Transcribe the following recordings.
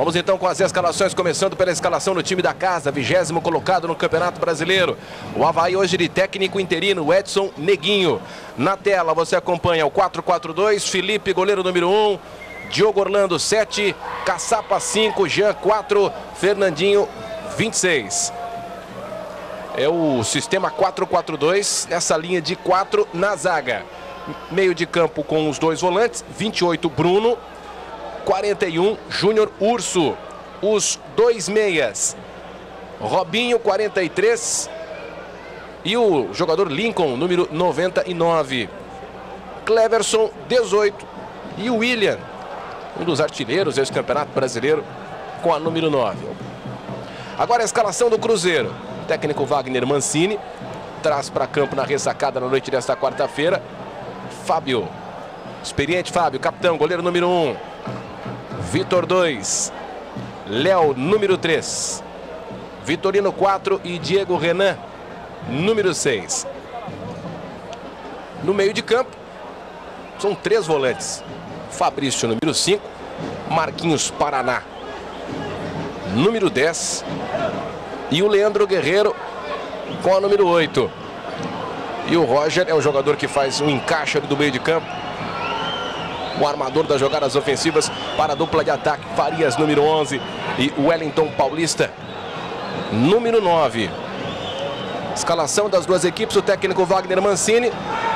Vamos então com as escalações, começando pela escalação do time da casa, 20º colocado no Campeonato Brasileiro. O Avaí hoje de técnico interino, Edson Neguinho. Na tela você acompanha o 4-4-2, Felipe, goleiro número 1, Diogo Orlando 7, Caçapa 5, Jean 4, Fernandinho 26. É o sistema 4-4-2, nessa linha de 4 na zaga. Meio de campo com os dois volantes, 28 Bruno, 41 Júnior Urso. Os dois meias, Robinho 43 e o jogador Lincoln, número 99. Cleverson 18 e o William, um dos artilheiros desse Campeonato Brasileiro, com a número 9. Agora a escalação do Cruzeiro. O técnico Wagner Mancini traz para campo na ressacada na noite desta quarta-feira. Fábio, experiente Fábio, capitão, goleiro número 1. Vitor 2. Léo, número 3. Vitorino 4 e Diego Renan, número 6. No meio de campo, são 3 volantes. Fabrício, número 5. Marquinhos Paraná, número 10. E o Leandro Guerreiro com a número 8. E o Roger é o jogador que faz um encaixe ali do meio de campo. O armador das jogadas ofensivas para a dupla de ataque. Farias, número 11. E Wellington Paulista, número 9. Escalação das duas equipes, o técnico Wagner Mancini.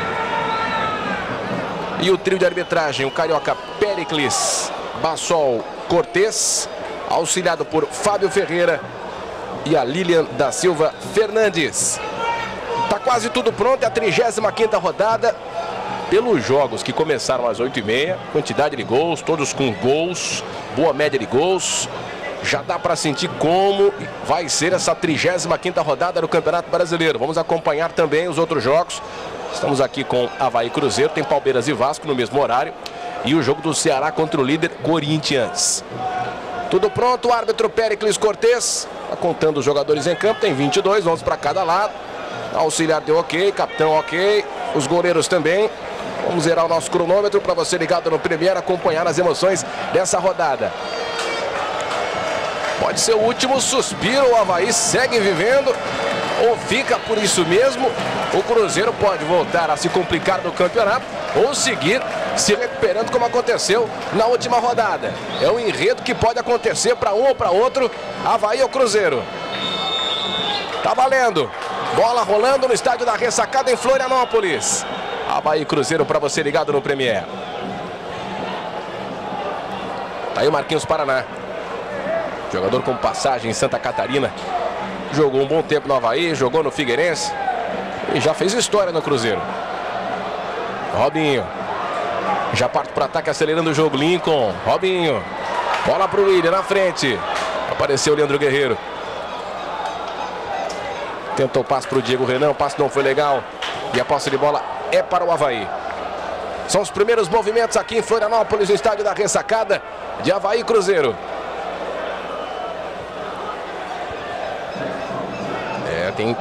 E o trio de arbitragem, o carioca Pericles Bassol Cortez, auxiliado por Fábio Ferreira e a Lilian da Silva Fernandes. Tá quase tudo pronto, é a 35ª rodada. Pelos jogos que começaram às 8h30, quantidade de gols, todos com gols, boa média de gols. Já dá para sentir como vai ser essa 35ª rodada do Campeonato Brasileiro. Vamos acompanhar também os outros jogos. Estamos aqui com Avaí e Cruzeiro, tem Palmeiras e Vasco no mesmo horário. E o jogo do Ceará contra o líder Corinthians. Tudo pronto, o árbitro Pericles Cortez está contando os jogadores em campo, tem 22, 11 para cada lado. Auxiliar deu ok, capitão ok, os goleiros também. Vamos zerar o nosso cronômetro para você ligado no Premier acompanhar as emoções dessa rodada. Pode ser o último suspiro, o Avaí segue vivendo ou fica por isso mesmo. O Cruzeiro pode voltar a se complicar no campeonato ou seguir se recuperando como aconteceu na última rodada. É um enredo que pode acontecer para um ou para outro, Avaí ou Cruzeiro. Tá valendo. Bola rolando no estádio da Ressacada em Florianópolis. Avaí e Cruzeiro para você ligado no Premier. Tá aí o Marquinhos Paraná. Jogador com passagem em Santa Catarina. Jogou um bom tempo no Avaí, jogou no Figueirense e já fez história no Cruzeiro. Robinho. Já parte para o ataque, acelerando o jogo. Lincoln. Robinho. Bola para o William na frente. Apareceu o Leandro Guerreiro. Tentou passe para o Diego Renan. O passe não foi legal. E a posse de bola é para o Avaí. São os primeiros movimentos aqui em Florianópolis, no estádio da Ressacada, de Avaí e Cruzeiro. Tem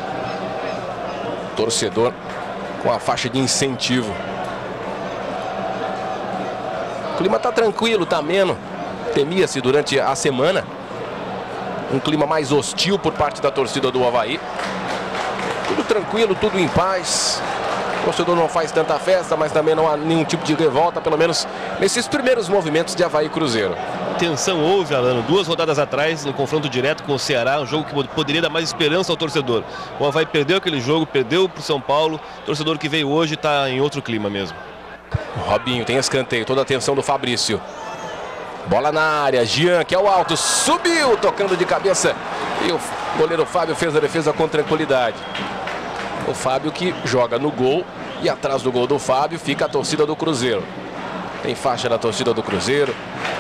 torcedor com a faixa de incentivo. O clima tá tranquilo, tá ameno. Temia-se durante a semana um clima mais hostil por parte da torcida do Avaí. Tudo tranquilo, tudo em paz. O torcedor não faz tanta festa, mas também não há nenhum tipo de revolta, pelo menos nesses primeiros movimentos de Avaí e Cruzeiro. Tensão houve, Alano, 2 rodadas atrás, no confronto direto com o Ceará, um jogo que poderia dar mais esperança ao torcedor. O Avaí perdeu aquele jogo, perdeu para o São Paulo. O torcedor que veio hoje está em outro clima mesmo. Robinho tem escanteio, toda a atenção do Fabrício. Bola na área, Jean, que é o alto, subiu, tocando de cabeça. E o goleiro Fábio fez a defesa com tranquilidade. O Fábio que joga no gol e atrás do gol do Fábio fica a torcida do Cruzeiro. Tem faixa na torcida do Cruzeiro.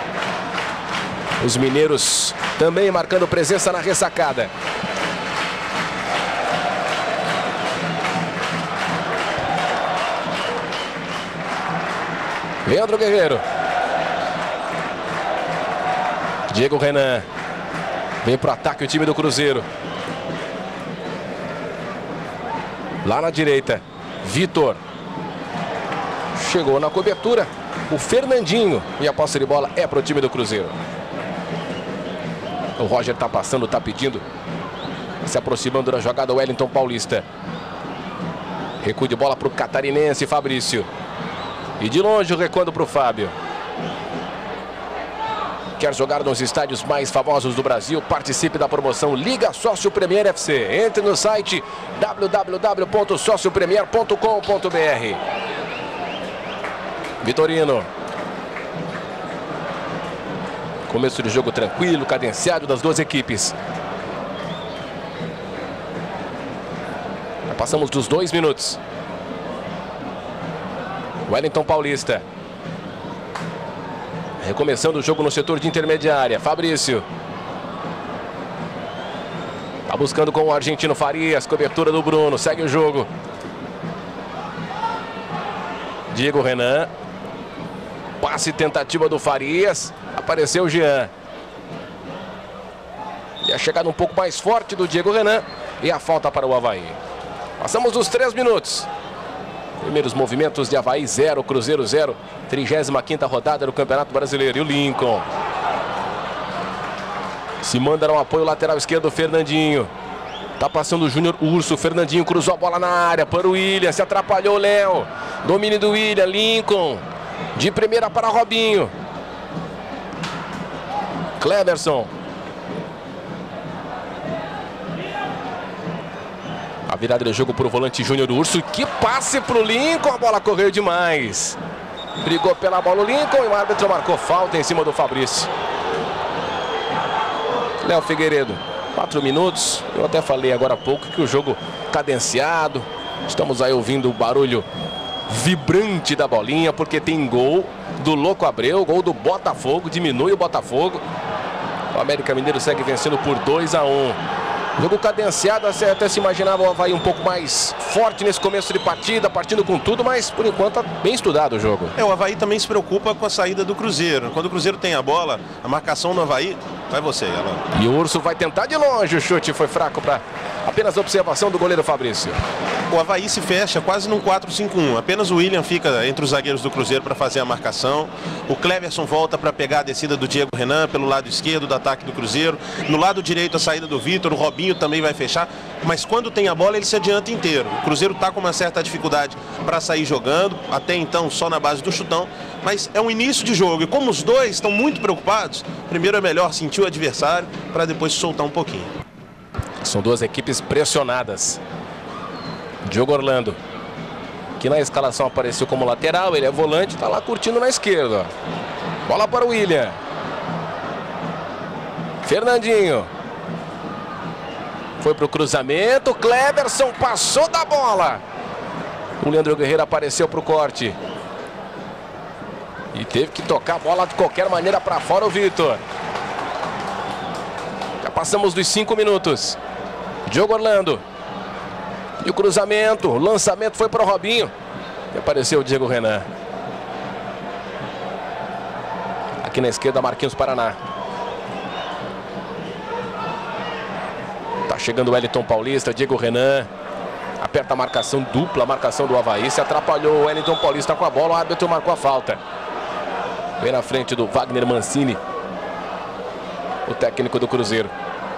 Os mineiros também marcando presença na ressacada. Leandro Guerreiro. Diego Renan. Vem para o ataque o time do Cruzeiro. Lá na direita, Vitor. Chegou na cobertura o Fernandinho. E a posse de bola é para o time do Cruzeiro. O Roger tá passando, tá pedindo. Se aproximando da jogada, o Wellington Paulista. Recuo de bola para o catarinense, Fabrício. E de longe recuando para o Fábio. Quer jogar nos estádios mais famosos do Brasil? Participe da promoção Liga Sócio Premier FC. Entre no site www.sociopremier.com.br. Vitorino. Começo de jogo tranquilo, cadenciado das duas equipes. Já passamos dos 2 minutos. Wellington Paulista. Recomeçando o jogo no setor de intermediária. Fabrício. Tá buscando com o argentino Farias. Cobertura do Bruno. Segue o jogo. Diego Renan. Passe tentativa do Farias. Apareceu o Jean. E a chegada um pouco mais forte do Diego Renan. E a falta para o Avaí. Passamos dos 3 minutos. Primeiros movimentos de Avaí 0, Cruzeiro 0. 35ª rodada do Campeonato Brasileiro. E o Lincoln. Se manda no apoio lateral esquerdo, Fernandinho. Tá passando o Júnior Urso. Fernandinho cruzou a bola na área para o William. Se atrapalhou o Léo. Domínio do William. Lincoln. De primeira para Robinho. Cleverson. A virada de jogo para o volante Júnior Urso. Que passe para o Lincoln. A bola correu demais. Brigou pela bola o Lincoln e o árbitro marcou falta em cima do Fabrício. Léo Figueiredo. 4 minutos. Eu até falei agora há pouco que o jogo cadenciado. Estamos aí ouvindo o barulho vibrante da bolinha, porque tem gol do Louco Abreu, gol do Botafogo, diminui o Botafogo. O América Mineiro segue vencendo por 2-1. Jogo cadenciado, até se imaginava o Avaí um pouco mais forte nesse começo de partida, partindo com tudo, mas por enquanto tá bem estudado o jogo. O Avaí também se preocupa com a saída do Cruzeiro. Quando o Cruzeiro tem a bola, a marcação do Avaí, vai você, Alan. E o Urso vai tentar de longe, o chute foi fraco para apenas a observação do goleiro Fabrício. O Avaí se fecha quase num 4-5-1. Apenas o William fica entre os zagueiros do Cruzeiro para fazer a marcação. O Cleverson volta para pegar a descida do Diego Renan pelo lado esquerdo do ataque do Cruzeiro. No lado direito a saída do Vitor. O Robinho também vai fechar. Mas quando tem a bola ele se adianta inteiro. O Cruzeiro está com uma certa dificuldade para sair jogando. Até então só na base do chutão. Mas é um início de jogo. E como os dois estão muito preocupados, primeiro é melhor sentir o adversário para depois soltar um pouquinho. São duas equipes pressionadas. Diogo Orlando, que na escalação apareceu como lateral, ele é volante, está lá curtindo na esquerda. Bola para o William. Fernandinho. Foi para o cruzamento, Cleverson passou da bola. O Leandro Guerreiro apareceu para o corte. E teve que tocar a bola de qualquer maneira para fora o Vitor. Já passamos dos 5 minutos. Diogo Orlando. E o cruzamento, o lançamento foi para o Robinho. E apareceu o Diego Renan. Aqui na esquerda, Marquinhos Paraná. Tá chegando o Wellington Paulista, Diego Renan. Aperta a marcação, dupla a marcação do Avaí. Se atrapalhou o Wellington Paulista com a bola, o árbitro marcou a falta. Vem na frente do Wagner Mancini, o técnico do Cruzeiro.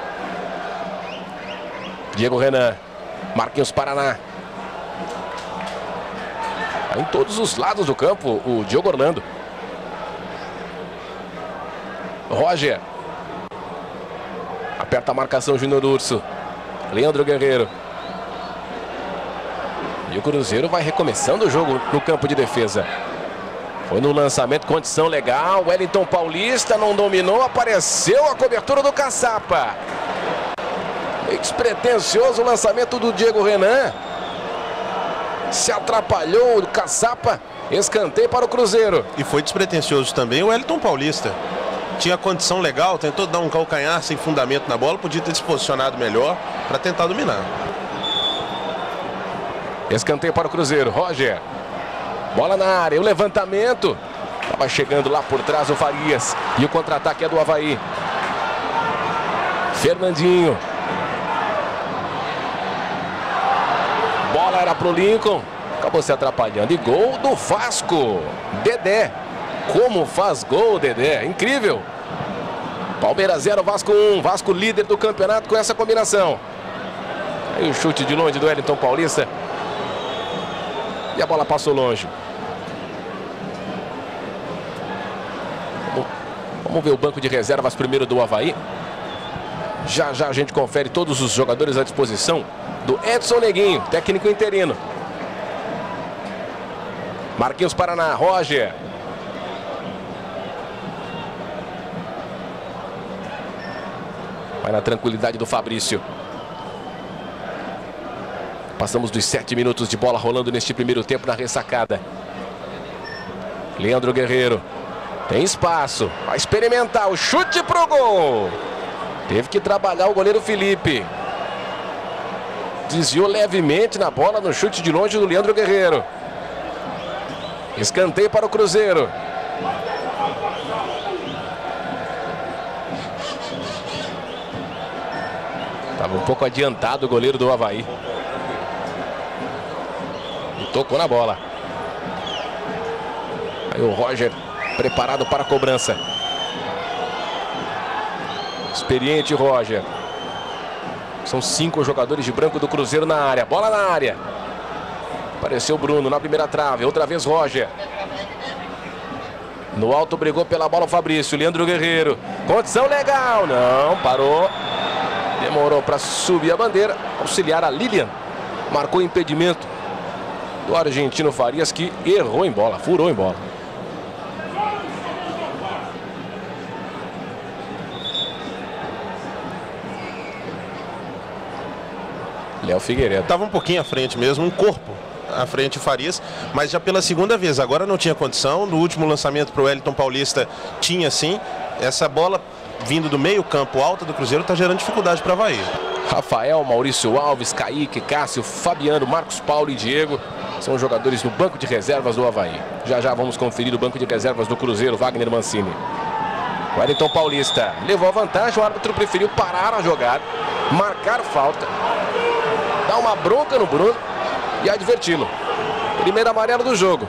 Diego Renan. Marquinhos Paraná. Em todos os lados do campo, o Diogo Orlando. Roger. Aperta a marcação, Júnior Urso. Leandro Guerreiro. E o Cruzeiro vai recomeçando o jogo no campo de defesa. Foi no lançamento, condição legal. Wellington Paulista não dominou, apareceu a cobertura do Caçapa. Despretensioso o lançamento do Diego Renan. Se atrapalhou o Caçapa. Escanteio para o Cruzeiro. E foi despretensioso também o Wellington Paulista. Tinha condição legal, tentou dar um calcanhar sem fundamento na bola. Podia ter se posicionado melhor para tentar dominar. Escanteio para o Cruzeiro. Roger. Bola na área. O levantamento. Estava chegando lá por trás o Farias. E o contra-ataque é do Avaí. Fernandinho. Bola era pro Lincoln. Acabou se atrapalhando. E gol do Vasco. Dedé. Como faz gol, Dedé. Incrível. Palmeiras 0, Vasco 1. Vasco líder do campeonato com essa combinação. Aí o chute de longe do Wellington Paulista. E a bola passou longe. Vamos ver o banco de reservas primeiro do Avaí. Já já a gente confere todos os jogadores à disposição do Edson Neguinho, técnico interino. Marquinhos Paraná, Roger. Vai na tranquilidade do Fabrício. Passamos dos 7 minutos de bola rolando neste primeiro tempo na ressacada. Leandro Guerreiro. Tem espaço. Vai experimentar o chute pro gol. Teve que trabalhar o goleiro Felipe. Desviou levemente na bola no chute de longe do Leandro Guerreiro. Escanteio para o Cruzeiro. Estava um pouco adiantado o goleiro do Avaí. E tocou na bola. Aí o Roger preparado para a cobrança. Experiente Roger. São 5 jogadores de branco do Cruzeiro na área. Bola na área. Apareceu o Bruno na primeira trave. Outra vez Roger. No alto brigou pela bola o Fabrício. Leandro Guerreiro. Condição legal. Não, parou. Demorou para subir a bandeira. Auxiliar a Lilian. Marcou impedimento do argentino Farias, que errou em bola. Furou em bola. Léo Figueiredo. Estava um pouquinho à frente mesmo, um corpo à frente o Farias, mas já pela segunda vez. Agora não tinha condição. No último lançamento para o Wellington Paulista tinha sim. Essa bola vindo do meio campo alta do Cruzeiro está gerando dificuldade para o Avaí. Rafael, Maurício Alves, Kaique, Cássio, Fabiano, Marcos Paulo e Diego são jogadores do banco de reservas do Avaí. Já já vamos conferir o banco de reservas do Cruzeiro, Wagner Mancini. Wellington Paulista levou a vantagem, o árbitro preferiu parar a jogada, marcar falta, dar uma bronca no Bruno e adverti-lo. Primeiro amarelo do jogo.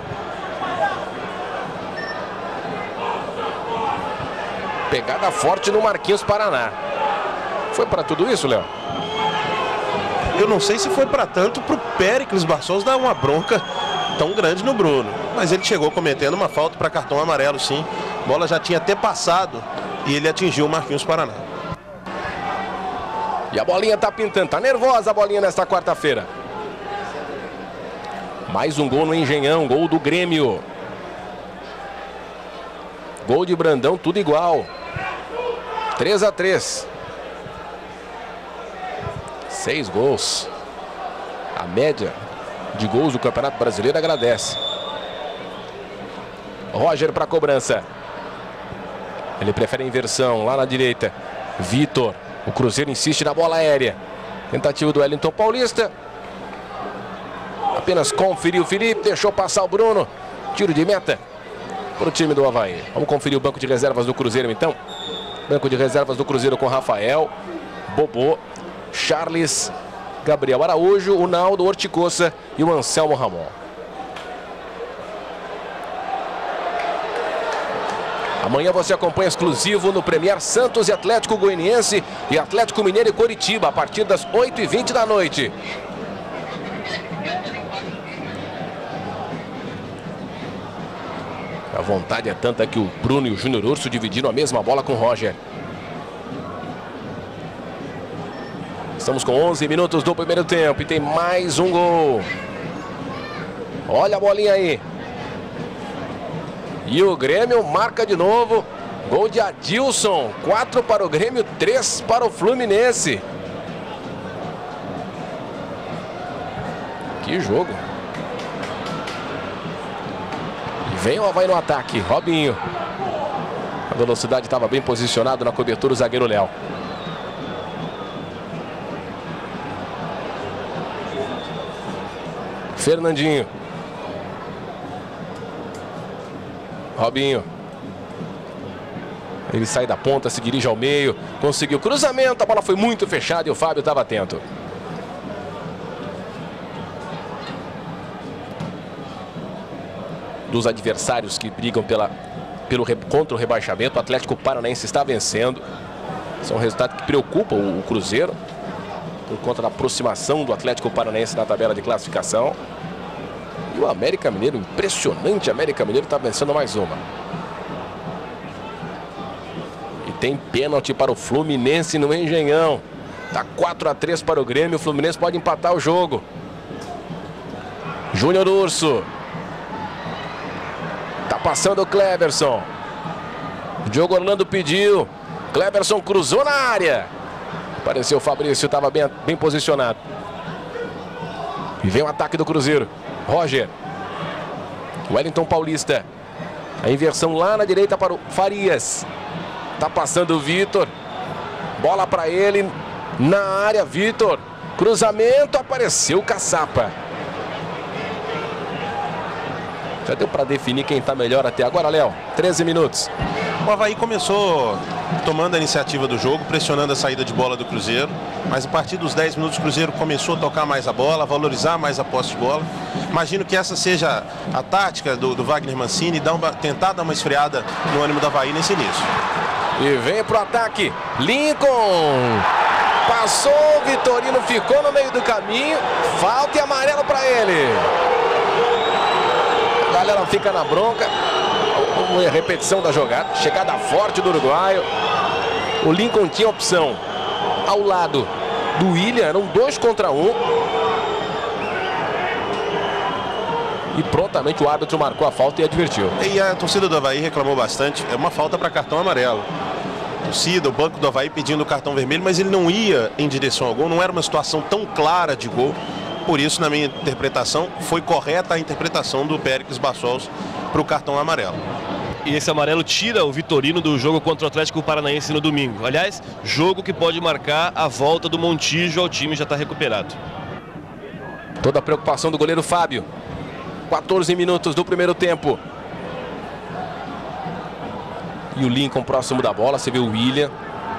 Pegada forte no Marquinhos Paraná. Foi para tudo isso, Léo? Eu não sei se foi para tanto para o Péricles Barçons dar uma bronca tão grande no Bruno. Mas ele chegou cometendo uma falta para cartão amarelo, sim. A bola já tinha até passado e ele atingiu o Marquinhos Paraná. E a bolinha tá pintando, tá nervosa a bolinha nesta quarta-feira. Mais um gol no Engenhão, gol do Grêmio. Gol de Brandão, tudo igual. 3-3. 6 gols. A média de gols do Campeonato Brasileiro agradece. Roger para a cobrança. Ele prefere a inversão lá na direita. Vitor. O Cruzeiro insiste na bola aérea. Tentativa do Wellington Paulista. Apenas conferiu o Felipe. Deixou passar o Bruno. Tiro de meta para o time do Avaí. Vamos conferir o banco de reservas do Cruzeiro então. Banco de reservas do Cruzeiro com Rafael, Bobô, Charles, Gabriel Araújo, o Naldo, Horticoça e o Anselmo Ramon. Amanhã você acompanha exclusivo no Premier Santos e Atlético Goianiense e Atlético Mineiro e Coritiba a partir das 8h20 da noite. A vontade é tanta que o Bruno e o Júnior Urso dividiram a mesma bola com o Roger. Estamos com 11 minutos do primeiro tempo e tem mais um gol. Olha a bolinha aí. E o Grêmio marca de novo. Gol de Adilson. 4 para o Grêmio, 3 para o Fluminense. Que jogo. E vem o Avaí no ataque. Robinho. A velocidade estava bem posicionado na cobertura o zagueiro Léo. Fernandinho. Robinho. Ele sai da ponta, se dirige ao meio. Conseguiu cruzamento, a bola foi muito fechada e o Fábio estava atento. Dos adversários que brigam pela contra o rebaixamento. O Atlético Paranaense está vencendo. Esse é um resultado que preocupa o Cruzeiro, por conta da aproximação do Atlético Paranaense na tabela de classificação. E o América Mineiro, impressionante, o América Mineiro está vencendo mais uma. E tem pênalti para o Fluminense no Engenhão. Está 4-3 para o Grêmio, o Fluminense pode empatar o jogo. Júnior Urso. Tá passando o Cleverson. O Diogo Orlando pediu. Cleverson cruzou na área. Apareceu o Fabrício, estava bem posicionado. E vem o ataque do Cruzeiro. Roger. Wellington Paulista. A inversão lá na direita para o Farias. Tá passando o Vitor. Bola para ele. Na área, Vitor. Cruzamento, apareceu o Caçapa. Já deu para definir quem está melhor até agora, Léo. 13 minutos. O Avaí começou tomando a iniciativa do jogo, pressionando a saída de bola do Cruzeiro. Mas a partir dos 10 minutos o Cruzeiro começou a tocar mais a bola, a valorizar mais a posse de bola. Imagino que essa seja a tática do Wagner Mancini, tentar dar uma esfriada no ânimo do Avaí nesse início. E vem pro ataque. Lincoln. Passou, o Vitorino ficou no meio do caminho. Falta e amarelo para ele. A galera fica na bronca. Uma repetição da jogada. Chegada forte do uruguaio. O Lincoln tinha opção ao lado do William. Eram 2 contra 1. E prontamente o árbitro marcou a falta e advertiu. E a torcida do Avaí reclamou bastante. É uma falta para cartão amarelo. Torcida, o banco do Avaí pedindo o cartão vermelho, mas ele não ia em direção ao gol. Não era uma situação tão clara de gol. Por isso, na minha interpretação, foi correta a interpretação do Péricles Bassols para o cartão amarelo. E esse amarelo tira o Vitorino do jogo contra o Atlético Paranaense no domingo. Aliás, jogo que pode marcar a volta do Montijo ao time, já está recuperado. Toda a preocupação do goleiro Fábio. 14 minutos do primeiro tempo. E o Lincoln próximo da bola, você vê o William.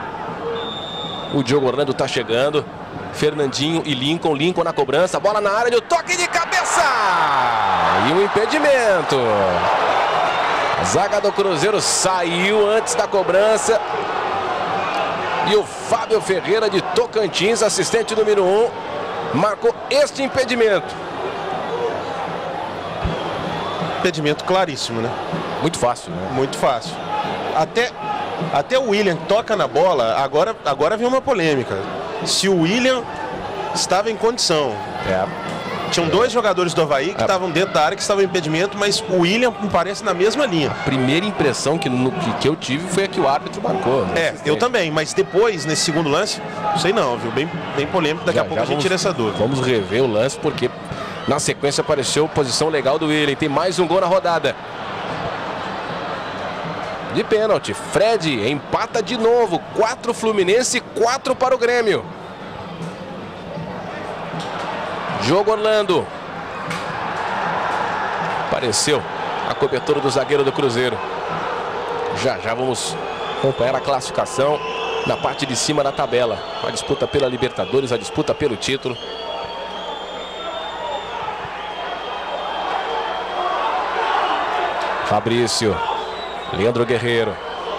O Diogo Orlando está chegando. Fernandinho e Lincoln. Lincoln na cobrança, bola na área, o toque de cabeça! E o impedimento. A zaga do Cruzeiro saiu antes da cobrança. E o Fábio Ferreira de Tocantins, assistente número 1, marcou este impedimento. Impedimento claríssimo, né? Muito fácil, né? Muito fácil. Até o William toca na bola, agora vem uma polêmica. Se o William estava em condição. Tinham 2 jogadores do Avaí que estavam dentro da área, que estavam em impedimento, mas o William me parece na mesma linha. A primeira impressão que eu tive foi a que o árbitro marcou. Eu também, mas depois, nesse segundo lance, não sei não, viu? Bem polêmico, daqui a pouco a gente tira essa dúvida. Vamos rever o lance, porque na sequência apareceu posição legal do William. Tem mais um gol na rodada. De pênalti, Fred empata de novo. 4 Fluminense, 4 para o Grêmio. Diogo Orlando. Apareceu a cobertura do zagueiro do Cruzeiro. Já vamos acompanhar a classificação na parte de cima da tabela. A disputa pela Libertadores, a disputa pelo título. Fabrício. Leandro Guerreiro.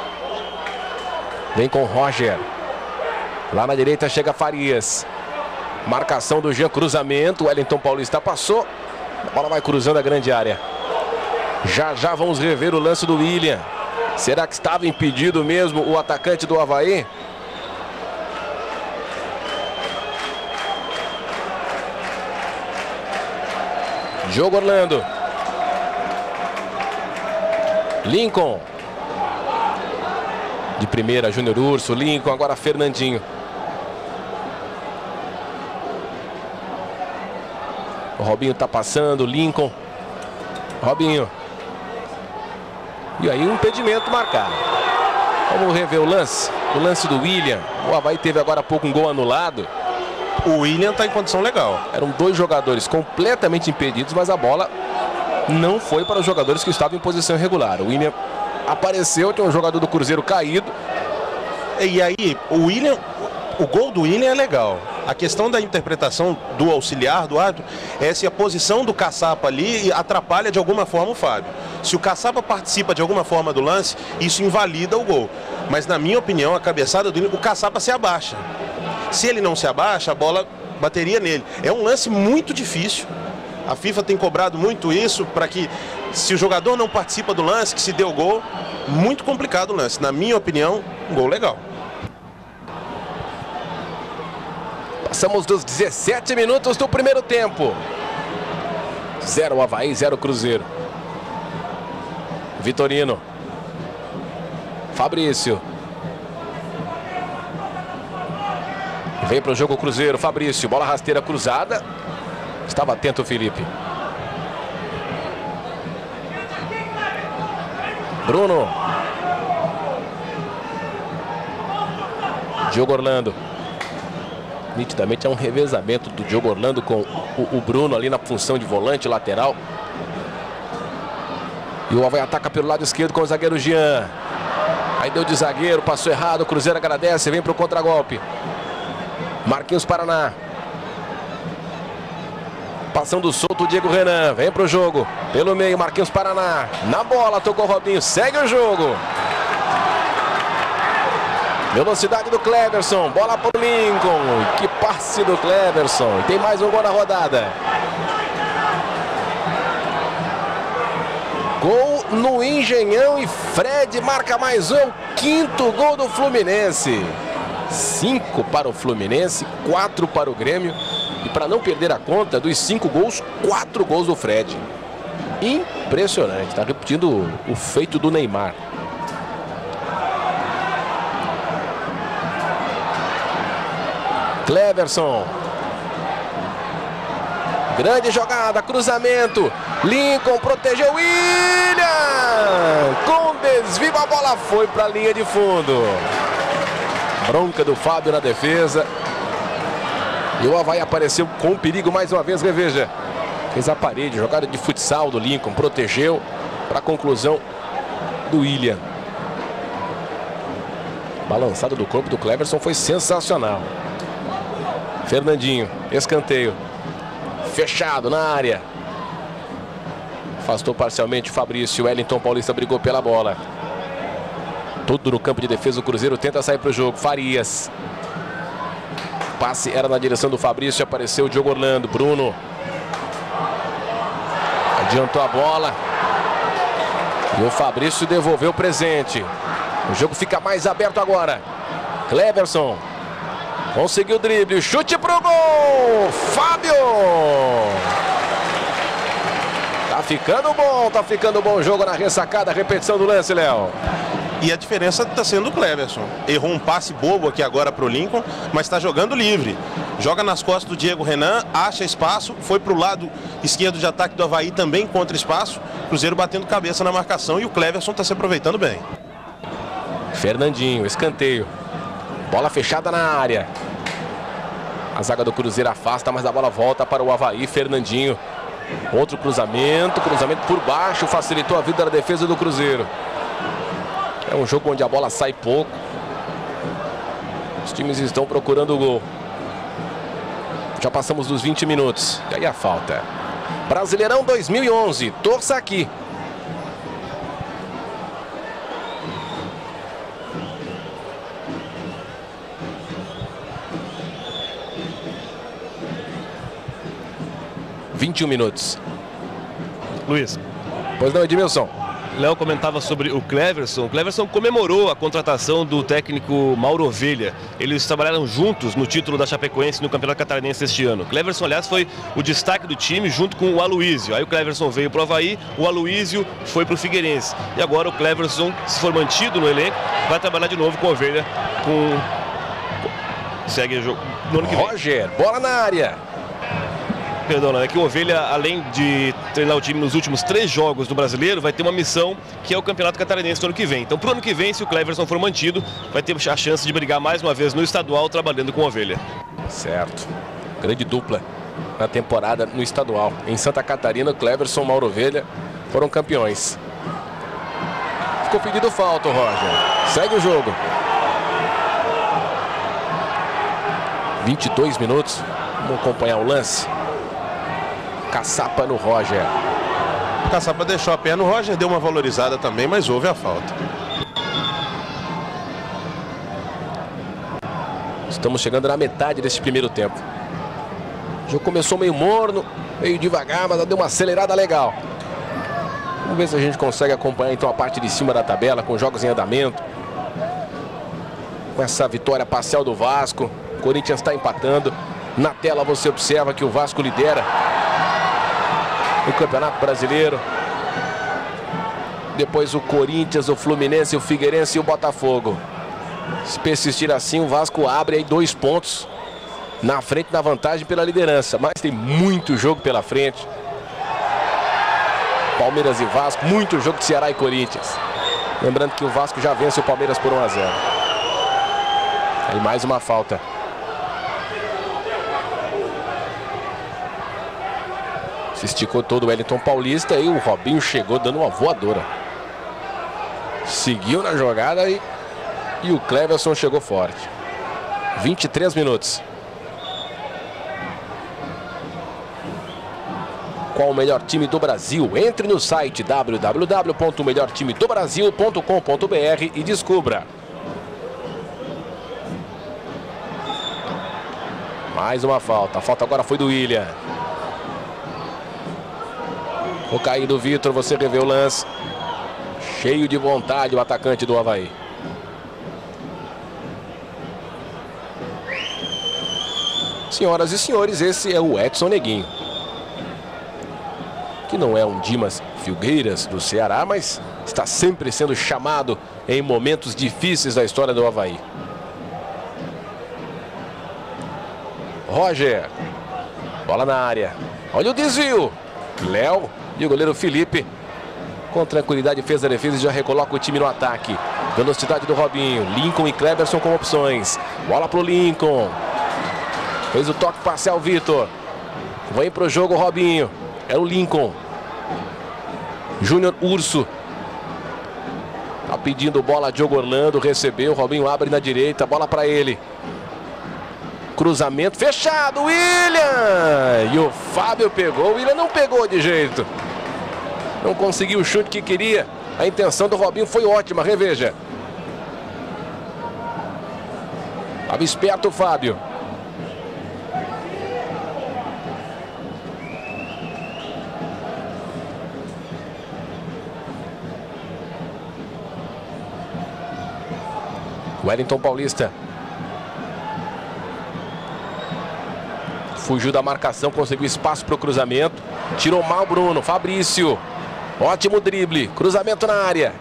Vem com Roger. Lá na direita chega Farias. Marcação do Jean, cruzamento. Wellington Paulista passou. A bola vai cruzando a grande área. Já vamos rever o lance do William. Será que estava impedido mesmo o atacante do Avaí? Diogo Orlando. Lincoln. De primeira, Júnior Urso. Lincoln, agora Fernandinho. O Robinho está passando. Lincoln. Robinho. E aí um impedimento marcado. Vamos rever o lance. O lance do William. O Avaí teve agora há pouco um gol anulado. O William está em condição legal. Eram 2 jogadores completamente impedidos, mas a bola não foi para os jogadores que estavam em posição irregular. O William apareceu, tem um jogador do Cruzeiro caído. E aí, o gol do William é legal. A questão da interpretação do auxiliar, do árbitro, é se a posição do Caçapa ali atrapalha de alguma forma o Fábio. Se o Caçapa participa de alguma forma do lance, isso invalida o gol. Mas na minha opinião, a cabeçada do William, o Caçapa se abaixa. Se ele não se abaixa, a bola bateria nele. É um lance muito difícil. A FIFA tem cobrado muito isso para que, se o jogador não participa do lance, que se dê o gol, muito complicado o lance. Na minha opinião, um gol legal. Passamos dos 17 minutos do primeiro tempo. 0 Avaí, 0 Cruzeiro. Vitorino. Fabrício. Vem para o jogo o Cruzeiro. Fabrício, bola rasteira cruzada. Estava atento o Felipe. Bruno. Diogo Orlando. Nitidamente é um revezamento do Diogo Orlando com o Bruno ali na função de volante lateral. E o Avaí ataca pelo lado esquerdo com o zagueiro Jean. Aí deu de zagueiro, passou errado, o Cruzeiro agradece, vem para o contragolpe. Marquinhos Paraná. Passando solto o Diego Renan, vem para o jogo. Pelo meio, Marquinhos Paraná. Na bola, tocou o Robinho, segue o jogo. Velocidade do Cleverson, bola para o Lincoln. Que passe do Cleverson. E tem mais um gol na rodada. Gol no Engenhão e Fred marca mais um. Quinto gol do Fluminense. 5 para o Fluminense, 4 para o Grêmio. E para não perder a conta, dos 5 gols, 4 gols do Fred. Impressionante, está repetindo o feito do Neymar. Cleverson. Grande jogada, cruzamento. Lincoln protegeu William. Com desvio a bola foi para a linha de fundo. Bronca do Fábio na defesa. E o Avaí apareceu com perigo mais uma vez, reveja. Fez a parede, jogada de futsal do Lincoln, protegeu para a conclusão do William. Balançada do corpo do Cleverson foi sensacional. Fernandinho, escanteio. Fechado na área. Afastou parcialmente o Fabrício. Wellington Paulista brigou pela bola. Tudo no campo de defesa, o Cruzeiro tenta sair para o jogo. Farias. Passe era na direção do Fabrício, apareceu o Diogo Orlando. Bruno. Adiantou a bola. E o Fabrício devolveu o presente. O jogo fica mais aberto agora. Cleverson. Conseguiu o drible, chute pro gol! Fábio! Tá ficando bom o jogo na ressacada, repetição do lance, Léo. E a diferença está sendo o Cleverson. Errou um passe bobo aqui agora para o Lincoln, mas está jogando livre. Joga nas costas do Diego Renan, acha espaço, foi para o lado esquerdo de ataque do Avaí, também contra espaço. Cruzeiro batendo cabeça na marcação e o Cleverson está se aproveitando bem. Fernandinho, escanteio. Bola fechada na área. A zaga do Cruzeiro afasta, mas a bola volta para o Avaí. Fernandinho. Outro cruzamento por baixo, facilitou a vida da defesa do Cruzeiro. É um jogo onde a bola sai pouco. Os times estão procurando o gol. Já passamos dos 20 minutos. E aí a falta. Brasileirão 2011. Torça aqui. ...21 minutos. Luiz. Pois não, Edmilson. Léo comentava sobre o Cleverson. O Cleverson comemorou a contratação do técnico Mauro Ovelha. Eles trabalharam juntos no título da Chapecoense no Campeonato Catarinense este ano. O Cleverson, aliás, foi o destaque do time junto com o Aloísio. Aí o Cleverson veio para o Avaí, o Aloísio foi para o Figueirense. E agora o Cleverson, se for mantido no elenco, vai trabalhar de novo com o Ovelha. Segue o jogo no ano que vem. Roger, bola na área. Perdão, é que o Ovelha, além de treinar o time nos últimos 3 jogos do Brasileiro, vai ter uma missão que é o Campeonato Catarinense no ano que vem. Então, pro ano que vem, se o Cleverson for mantido, vai ter a chance de brigar mais uma vez no estadual, trabalhando com o Ovelha. Certo. Grande dupla na temporada no estadual. Em Santa Catarina, Cleverson e Mauro Ovelha foram campeões. Ficou pedido falta, Roger. Segue o jogo. 22 minutos. Vamos acompanhar o lance. Caçapa no Roger. Caçapa deixou a perna, o Roger deu uma valorizada também, mas houve a falta. Estamos chegando na metade desse primeiro tempo. O jogo começou meio morno, meio devagar, mas deu uma acelerada legal. Vamos ver se a gente consegue acompanhar então a parte de cima da tabela com jogos em andamento. Com essa vitória parcial do Vasco, o Corinthians está empatando. Na tela você observa que o Vasco lidera o Campeonato Brasileiro. Depois o Corinthians, o Fluminense, o Figueirense e o Botafogo. Se persistir assim, o Vasco abre aí 2 pontos na frente, na vantagem pela liderança. Mas tem muito jogo pela frente. Palmeiras e Vasco, muito jogo de Ceará e Corinthians. Lembrando que o Vasco já vence o Palmeiras por 1-0. Aí mais uma falta. Se esticou todo o Wellington Paulista e o Robinho chegou dando uma voadora. Seguiu na jogada e o Cleverson chegou forte. 23 minutos. Qual o melhor time do Brasil? Entre no site www.melhortimedobrasil.com.br e descubra. Mais uma falta. A falta agora foi do William. O cair do Vitor, você revê o lance. Cheio de vontade o atacante do Avaí. Senhoras e senhores, esse é o Edson Neguinho. Que não é um Dimas Filgueiras do Ceará, mas está sempre sendo chamado em momentos difíceis da história do Avaí. Roger. Bola na área. Olha o desvio. Léo e o goleiro Felipe com tranquilidade fez a defesa e já recoloca o time no ataque. Velocidade do Robinho. Lincoln e Cleverson com opções. Bola pro Lincoln. Fez o toque parcial Vitor. Vem pro jogo o Robinho. É o Lincoln. Júnior Urso. Tá pedindo bola Diogo Orlando. Recebeu. O Robinho abre na direita. Bola para ele. Cruzamento fechado. William. E o Fábio pegou. O William não pegou de jeito. Não conseguiu o chute que queria. A intenção do Robinho foi ótima. Reveja. Estava esperto o Fábio. Wellington Paulista. Fugiu da marcação, conseguiu espaço para o cruzamento. Tirou mal Bruno. Fabrício. Ótimo drible. Cruzamento na área.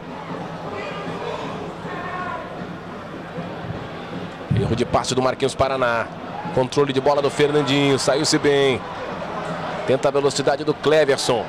Erro de passe do Marquinhos Paraná. Controle de bola do Fernandinho. Saiu-se bem. Tenta a velocidade do Cleverson.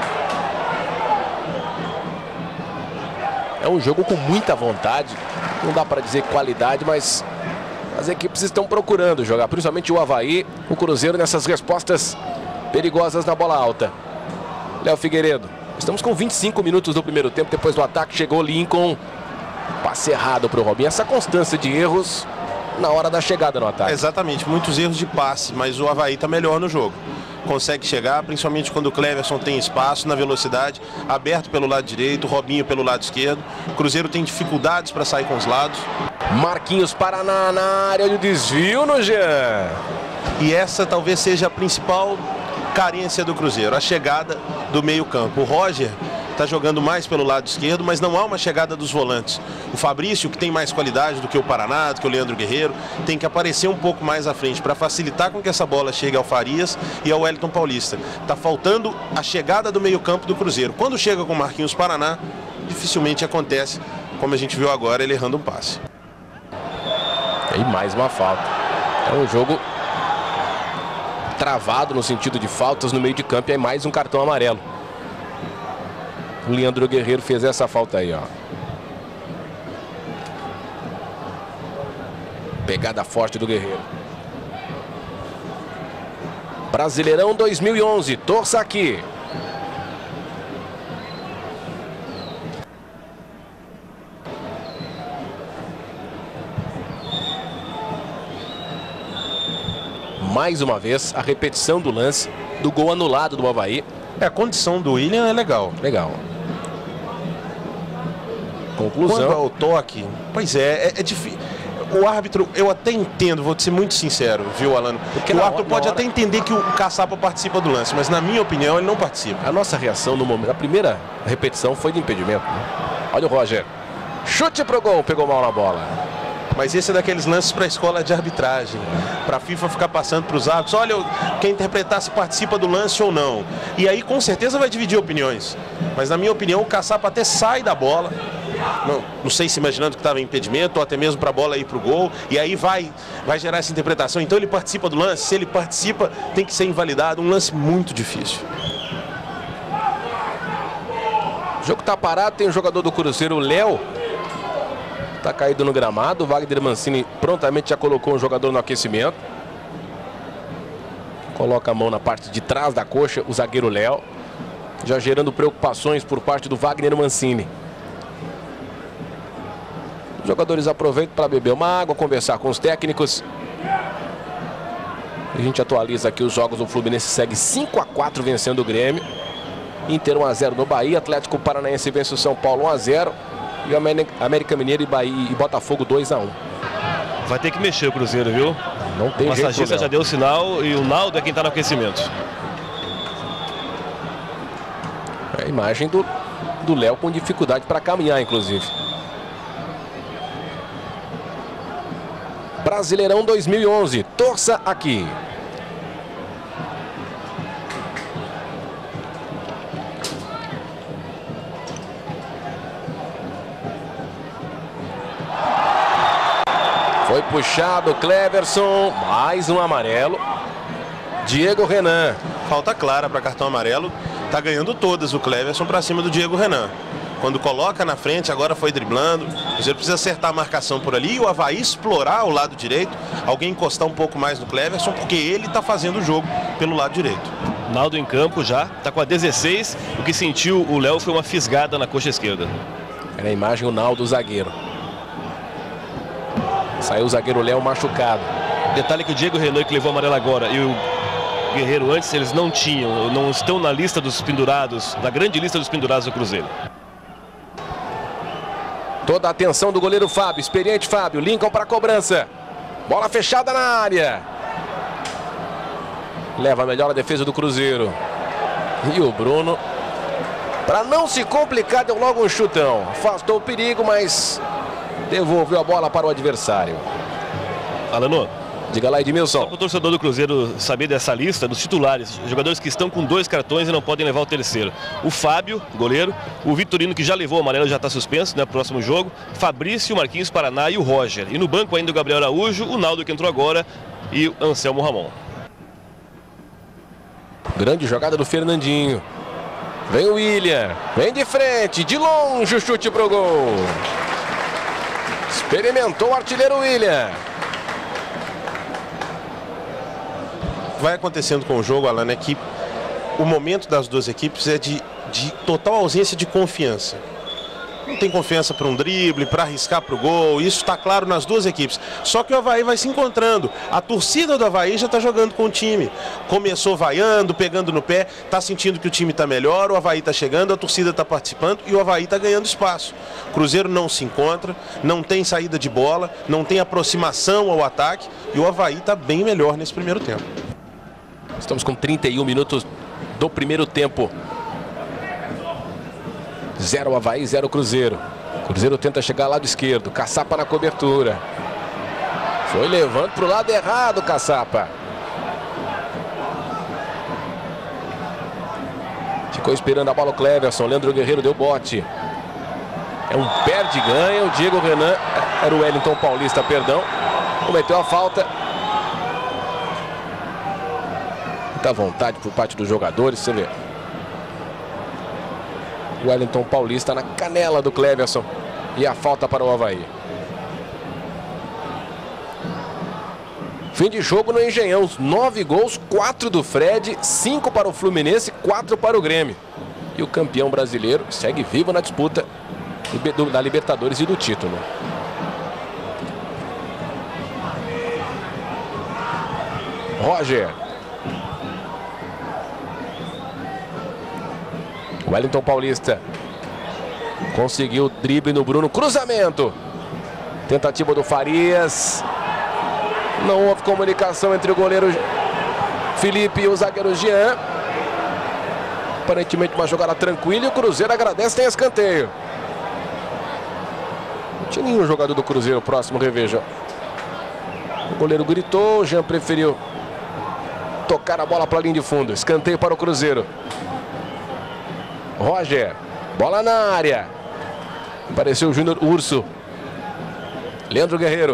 É um jogo com muita vontade. Não dá para dizer qualidade, mas as equipes estão procurando jogar. Principalmente o Avaí, o Cruzeiro nessas respostas perigosas na bola alta. Léo Figueiredo. Estamos com 25 minutos do primeiro tempo. Depois do ataque chegou Lincoln. Passe errado para o Robinho. Essa constância de erros na hora da chegada no ataque. Exatamente, muitos erros de passe, mas o Avaí está melhor no jogo. Consegue chegar, principalmente quando o Cleverson tem espaço na velocidade, aberto pelo lado direito, o Robinho pelo lado esquerdo. O Cruzeiro tem dificuldades para sair com os lados. Marquinhos Paraná na área de desvio no Jean. E essa talvez seja a principal carência do Cruzeiro, a chegada do meio-campo. O Roger está jogando mais pelo lado esquerdo, mas não há uma chegada dos volantes. O Fabrício, que tem mais qualidade do que o Paraná, do que o Leandro Guerreiro, tem que aparecer um pouco mais à frente para facilitar com que essa bola chegue ao Farias e ao Wellington Paulista. Está faltando a chegada do meio-campo do Cruzeiro. Quando chega com o Marquinhos Paraná, dificilmente acontece, como a gente viu agora, ele errando um passe. E mais uma falta. É um jogo travado no sentido de faltas no meio de campo e aí mais um cartão amarelo. O Leandro Guerreiro fez essa falta aí, ó. Pegada forte do Guerreiro. Brasileirão 2011, torça aqui. Mais uma vez, a repetição do lance do gol anulado do Avaí A condição do William é legal. Legal. Conclusão. Quanto ao toque, pois é difícil. O árbitro, eu até entendo, vou ser muito sincero, viu, Alano? Porque o árbitro pode até entender que o Caçapa participa do lance, mas na minha opinião ele não participa. A nossa reação no momento, a primeira repetição foi de impedimento. Né? Olha o Roger. Chute pro gol, pegou mal na bola. Mas esse é daqueles lances para a escola de arbitragem, para a FIFA ficar passando para os árbitros, olha, quem interpretar se participa do lance ou não. E aí com certeza vai dividir opiniões. Mas na minha opinião o Caçapa até sai da bola. Não sei se imaginando que estava em impedimento ou até mesmo para a bola ir para o gol. E aí vai gerar essa interpretação. Então ele participa do lance. Se ele participa, tem que ser invalidado. Um lance muito difícil. O jogo está parado. Tem o jogador do Cruzeiro, o Léo. Está caído no gramado. O Wagner Mancini prontamente já colocou um jogador no aquecimento. Coloca a mão na parte de trás da coxa, o zagueiro Léo. Já gerando preocupações por parte do Wagner Mancini. Os jogadores aproveitam para beber uma água, conversar com os técnicos. A gente atualiza aqui os jogos. O Fluminense segue 5-4 vencendo o Grêmio. Inter 1-0 no Bahia. Atlético Paranaense vence o São Paulo 1-0. E o América Mineiro e Botafogo 2-1. Vai ter que mexer o Cruzeiro, viu? Não tem jeito. O massagista já deu o sinal e o Naldo é quem está no aquecimento. É a imagem do Léo com dificuldade para caminhar, inclusive. Brasileirão 2011, torça aqui. Foi puxado Cleverson, mais um amarelo. Diego Renan. Falta clara para cartão amarelo. Tá ganhando todas o Cleverson para cima do Diego Renan. Quando coloca na frente, agora foi driblando. O Cruzeiro precisa acertar a marcação por ali e o Avaí explorar o lado direito. Alguém encostar um pouco mais no Cleverson, porque ele está fazendo o jogo pelo lado direito. Naldo em campo já, está com a 16. O que sentiu o Léo foi uma fisgada na coxa esquerda. Era a imagem o Naldo, o zagueiro. Saiu o zagueiro Léo machucado. Detalhe que o Diego Renan, que levou o amarelo agora, e o Guerreiro antes, eles não estão na lista dos pendurados, na grande lista dos pendurados do Cruzeiro. Toda a atenção do goleiro Fábio, experiente Fábio, Lincoln para a cobrança. Bola fechada na área. Leva a melhor a defesa do Cruzeiro. E o Bruno, para não se complicar, deu logo um chutão. Afastou o perigo, mas devolveu a bola para o adversário. Alano, diga lá, Edmilson. Para o torcedor do Cruzeiro saber dessa lista dos titulares, jogadores que estão com 2 cartões e não podem levar o terceiro. O Fábio, goleiro, o Vitorino, que já levou o amarelo, já está suspenso, né, próximo jogo, Fabrício, Marquinhos Paraná e o Roger. E no banco ainda o Gabriel Araújo, o Naldo que entrou agora e o Anselmo Ramon. Grande jogada do Fernandinho. Vem o William, vem de frente, de longe o chute pro gol. Experimentou o artilheiro William. Vai acontecendo com o jogo, Alan, é que o momento das duas equipes é de total ausência de confiança. Não tem confiança para um drible, para arriscar para o gol. Isso está claro nas duas equipes. Só que o Avaí vai se encontrando. A torcida do Avaí já está jogando com o time. Começou vaiando, pegando no pé. Está sentindo que o time está melhor. O Avaí está chegando, a torcida está participando e o Avaí está ganhando espaço. O Cruzeiro não se encontra, não tem saída de bola, não tem aproximação ao ataque. E o Avaí está bem melhor nesse primeiro tempo. Estamos com 31 minutos do primeiro tempo. 0 Avaí, 0 Cruzeiro. Cruzeiro tenta chegar ao lado esquerdo. Caçapa na cobertura. Foi levando para o lado errado, Caçapa. Ficou esperando a bola o Cleverson. Leandro Guerreiro deu bote. É um perde-ganha. O Diego Renan, era o Wellington Paulista, perdão, cometeu a falta. Muita vontade por parte dos jogadores, você vê. O Wellington Paulista na canela do Cleverson. E a falta para o Avaí. Fim de jogo no Engenhão. 9 gols, 4 do Fred, 5 para o Fluminense, 4 para o Grêmio. E o campeão brasileiro segue vivo na disputa da Libertadores e do título. Roger. Wellington Paulista conseguiu o drible no Bruno, cruzamento. Tentativa do Farias. Não houve comunicação entre o goleiro Felipe e o zagueiro Jean. Aparentemente uma jogada tranquila e o Cruzeiro agradece, tem escanteio. Não tinha nenhum jogador do Cruzeiro próximo, reveja. O goleiro gritou, o Jean preferiu tocar a bola para a linha de fundo. Escanteio para o Cruzeiro. Roger, bola na área. Apareceu o Júnior Urso. Leandro Guerreiro.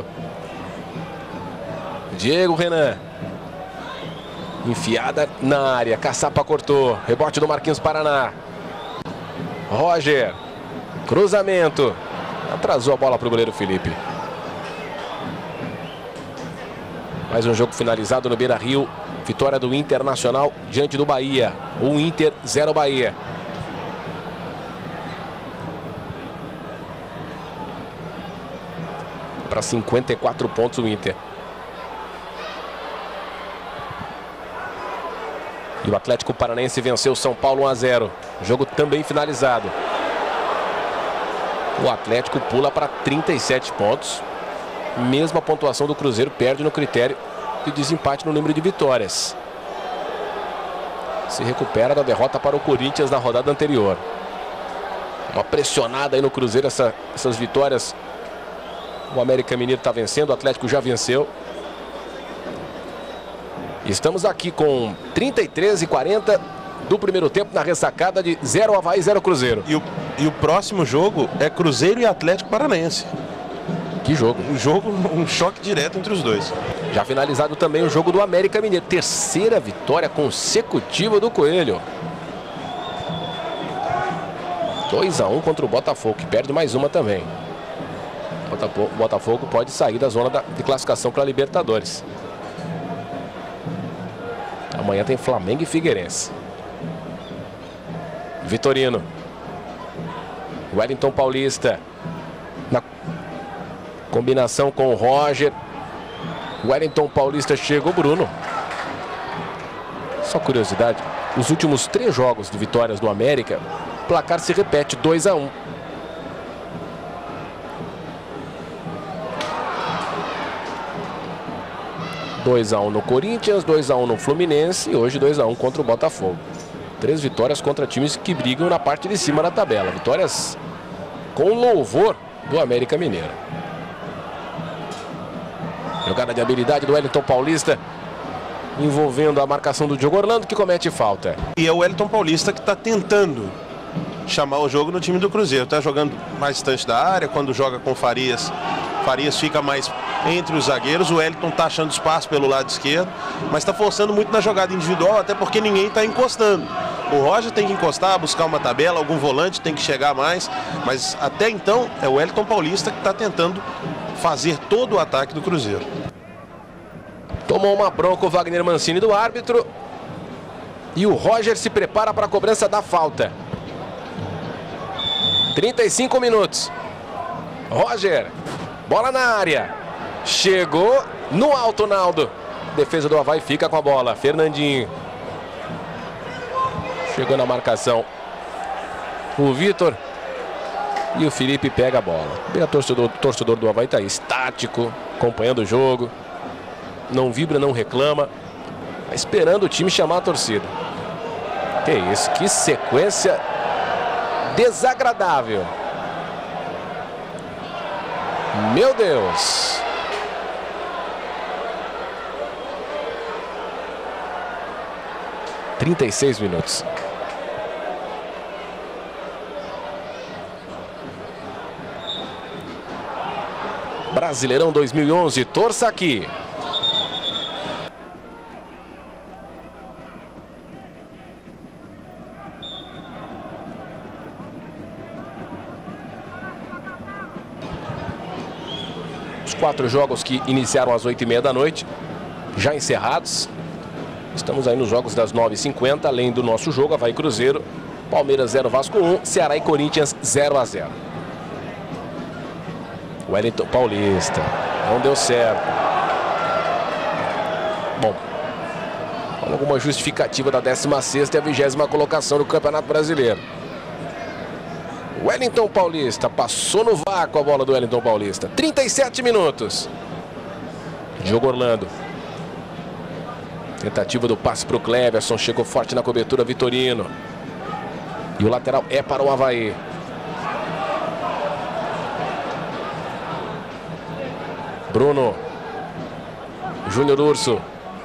Diego Renan. Enfiada na área. Caçapa cortou. Rebote do Marquinhos Paraná. Roger. Cruzamento. Atrasou a bola para o goleiro Felipe. Mais um jogo finalizado no Beira-Rio. Vitória do Internacional diante do Bahia. 1 Inter, 0 Bahia. Para 54 pontos o Inter. E o Atlético Paranaense venceu o São Paulo 1 a 0. Jogo também finalizado. O Atlético pula para 37 pontos. Mesma pontuação do Cruzeiro, perde no critério de desempate no número de vitórias. Se recupera da derrota para o Corinthians na rodada anterior. Uma pressionada aí no Cruzeiro, essas vitórias. O América Mineiro está vencendo, o Atlético já venceu. Estamos aqui com 33:40 do primeiro tempo na ressacada de 0 Avaí, 0 Cruzeiro. E o próximo jogo é Cruzeiro e Atlético Paranaense. Que jogo? Um choque direto entre os dois. Já finalizado também o jogo do América Mineiro. Terceira vitória consecutiva do Coelho. 2 a 1 contra o Botafogo, que perde mais uma também. O Botafogo pode sair da zona de classificação para a Libertadores. Amanhã tem Flamengo e Figueirense. Vitorino. Wellington Paulista. Na combinação com o Roger. Wellington Paulista chega o Bruno. Só curiosidade. Os últimos 3 jogos de vitórias do América, o placar se repete, 2 a 1. (2 a 1 no Corinthians, 2 a 1 no Fluminense e hoje 2 a 1 contra o Botafogo. 3 vitórias contra times que brigam na parte de cima da tabela. Vitórias com louvor do América Mineiro. Jogada de habilidade do Wellington Paulista, envolvendo a marcação do Diogo Orlando, que comete falta. E é o Wellington Paulista que está tentando chamar o jogo no time do Cruzeiro. Está jogando mais distante da área, quando joga com Farias fica mais entre os zagueiros. O Wellington está achando espaço pelo lado esquerdo, mas está forçando muito na jogada individual, até porque ninguém está encostando. O Roger tem que encostar, buscar uma tabela, algum volante tem que chegar mais, mas até então é o Wellington Paulista que está tentando fazer todo o ataque do Cruzeiro. Tomou uma bronca o Wagner Mancini do árbitro. E o Roger se prepara para a cobrança da falta. 35 minutos. Roger, bola na área. Chegou no alto, Naldo. Defesa do Avaí fica com a bola. Fernandinho. Chegou na marcação o Vitor. E o Felipe pega a bola. Bem, o torcedor do Avaí está aí, estático, acompanhando o jogo. Não vibra, não reclama. Esperando o time chamar a torcida. Que isso, que sequência desagradável. Meu Deus. (36 minutos). Brasileirão 2011, torça aqui. Os 4 jogos que iniciaram às 8h30 da noite, já encerrados. Estamos aí nos jogos das 9h50, além do nosso jogo, Avaí Cruzeiro, Palmeiras 0, Vasco 1, Ceará e Corinthians 0 a 0. Wellington Paulista, não deu certo. Bom, alguma justificativa da 16ª e a 20ª colocação do Campeonato Brasileiro. Wellington Paulista, passou no vácuo a bola do Wellington Paulista. 37 minutos. Diogo Orlando. Tentativa do passe para o Cleverson, chegou forte na cobertura Vitorino. E o lateral é para o Avaí. Bruno. Júnior Urso.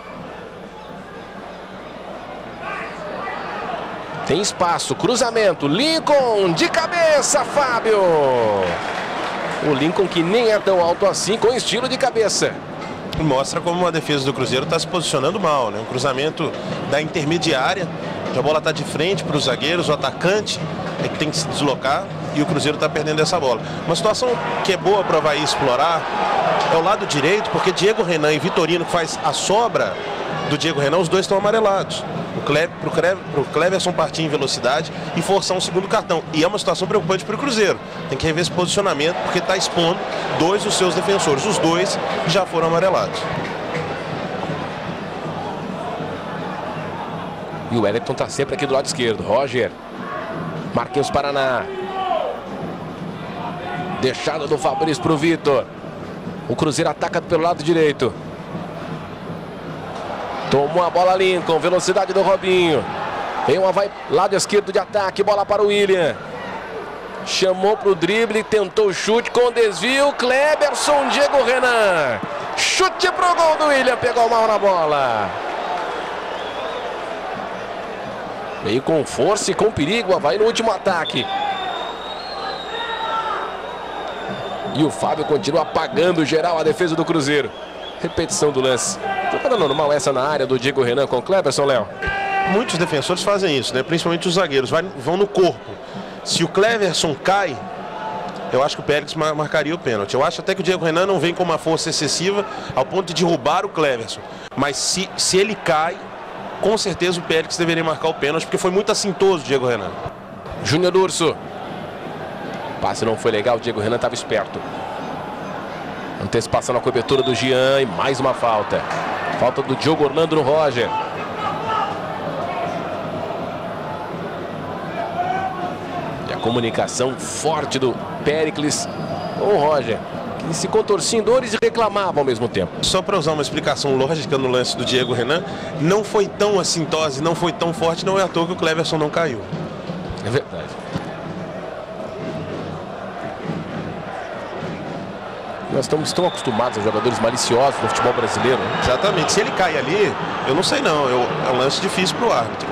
Tem espaço, cruzamento, Lincoln de cabeça, Fábio. O Lincoln que nem é tão alto assim, com estilo de cabeça. Mostra como a defesa do Cruzeiro está se posicionando mal, né? Um cruzamento da intermediária, a bola está de frente para os zagueiros, o atacante é que tem que se deslocar e o Cruzeiro está perdendo essa bola. Uma situação que é boa para o Avaí explorar é o lado direito, porque Diego Renan e Vitorino, que faz a sobra do Diego Renan, os dois estão amarelados. Pro Cleverson partir em velocidade e forçar um segundo cartão. E é uma situação preocupante para o Cruzeiro. Tem que rever esse posicionamento, porque está expondo dois dos seus defensores. Os dois já foram amarelados. E o Wellington está sempre aqui do lado esquerdo. Roger. Marquinhos Paraná. Deixada do Fabrício para o Vitor. O Cruzeiro ataca pelo lado direito. Tomou a bola Lincoln, velocidade do Robinho. Tem um Avaí, lado esquerdo de ataque, bola para o William. Chamou para o drible, tentou o chute com desvio. Cleverson, Diego Renan. Chute para o gol do William, pegou mal na bola. Veio com força e com perigo, Avaí no último ataque. E o Fábio continua apagando geral a defesa do Cruzeiro. Repetição do lance. Jogada normal essa na área do Diego Renan com o Cleverson, Léo? Muitos defensores fazem isso, né? Principalmente os zagueiros, vão no corpo. Se o Cleverson cai, eu acho que o Périx marcaria o pênalti. Eu acho até que o Diego Renan não vem com uma força excessiva ao ponto de derrubar o Cleverson. Mas se ele cai, com certeza o Périx deveria marcar o pênalti, porque foi muito assintoso o Diego Renan. Júnior Urso. Passe não foi legal, o Diego Renan estava esperto. Antecipação na cobertura do Jean e mais uma falta. Falta do Diogo Orlando no Roger. E a comunicação forte do Péricles com o Roger, que se contorcia em dores e reclamava ao mesmo tempo. Só para usar uma explicação lógica no lance do Diego Renan, não foi tão assintose, não foi tão forte, não é à toa que o Cleverson não caiu. É verdade. Nós estamos tão acostumados a jogadores maliciosos no futebol brasileiro. Né? Exatamente. Se ele cai ali, eu não sei não. É um lance difícil para o árbitro.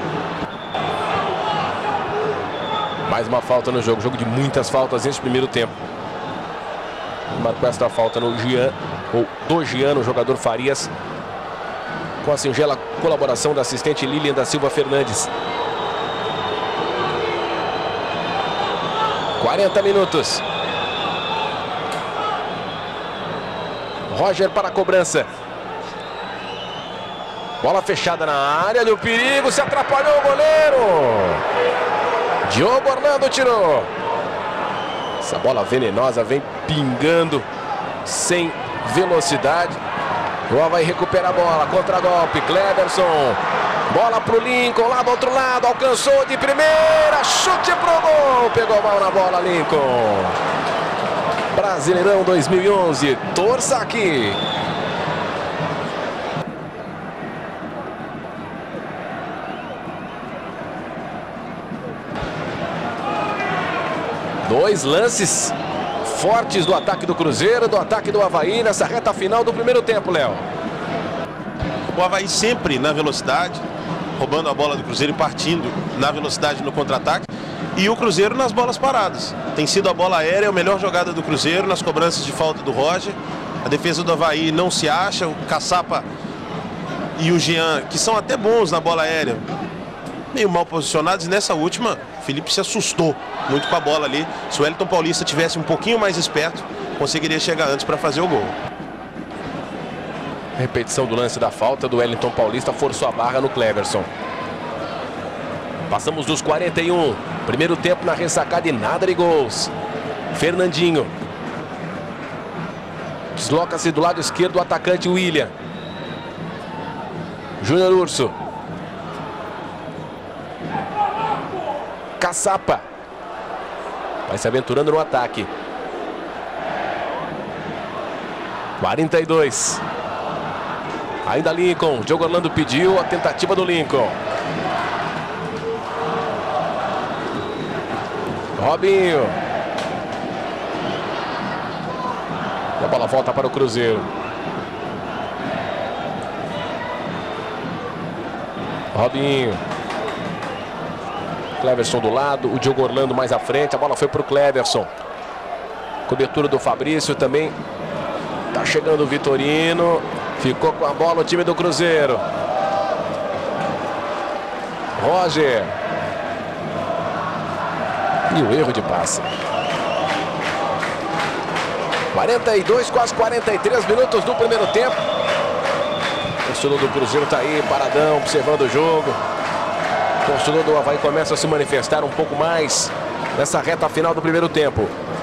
Mais uma falta no jogo. Jogo de muitas faltas nesse primeiro tempo. Marcou esta falta no Jean, ou do Jean, o jogador Farias. Com a singela colaboração da assistente Lilian da Silva Fernandes. 40 minutos. Roger para a cobrança. Bola fechada na área, olha o perigo, se atrapalhou o goleiro. Diogo Orlando tirou. Essa bola venenosa vem pingando sem velocidade. O Avaí recupera a bola, contra-golpe, Cleverson. Bola para o Lincoln, lá do outro lado, alcançou de primeira, chute pro gol. Pegou mal na bola, Lincoln. Brasileirão 2011, torça aqui. Dois lances fortes do ataque do Cruzeiro, do ataque do Avaí nessa reta final do primeiro tempo, Léo. O Avaí sempre na velocidade, roubando a bola do Cruzeiro e partindo na velocidade no contra-ataque. E o Cruzeiro nas bolas paradas. Tem sido a bola aérea a melhor jogada do Cruzeiro nas cobranças de falta do Roger. A defesa do Avaí não se acha. O Caçapa e o Jean, que são até bons na bola aérea, meio mal posicionados. E nessa última, o Felipe se assustou muito com a bola ali. Se o Wellington Paulista tivesse um pouquinho mais esperto, conseguiria chegar antes para fazer o gol. Repetição do lance da falta do Wellington Paulista, forçou a barra no Cleverson. Passamos dos 41. Primeiro tempo na ressacada e nada de gols. Fernandinho. Desloca-se do lado esquerdo o atacante William. Júnior Urso. Caçapa. Vai se aventurando no ataque. 42. Ainda Lincoln. Diogo Orlando pediu a tentativa do Lincoln. Robinho. E a bola volta para o Cruzeiro. Robinho. Cleverson do lado, o Diogo Orlando mais à frente. A bola foi para o Cleverson. Cobertura do Fabrício também. Tá chegando o Vitorino. Ficou com a bola o time do Cruzeiro. Roger. E o erro de passe. 42, quase 43 minutos do primeiro tempo. O torcedor do Cruzeiro está aí, paradão, observando o jogo. O torcedor do Avaí começa a se manifestar um pouco mais nessa reta final do primeiro tempo.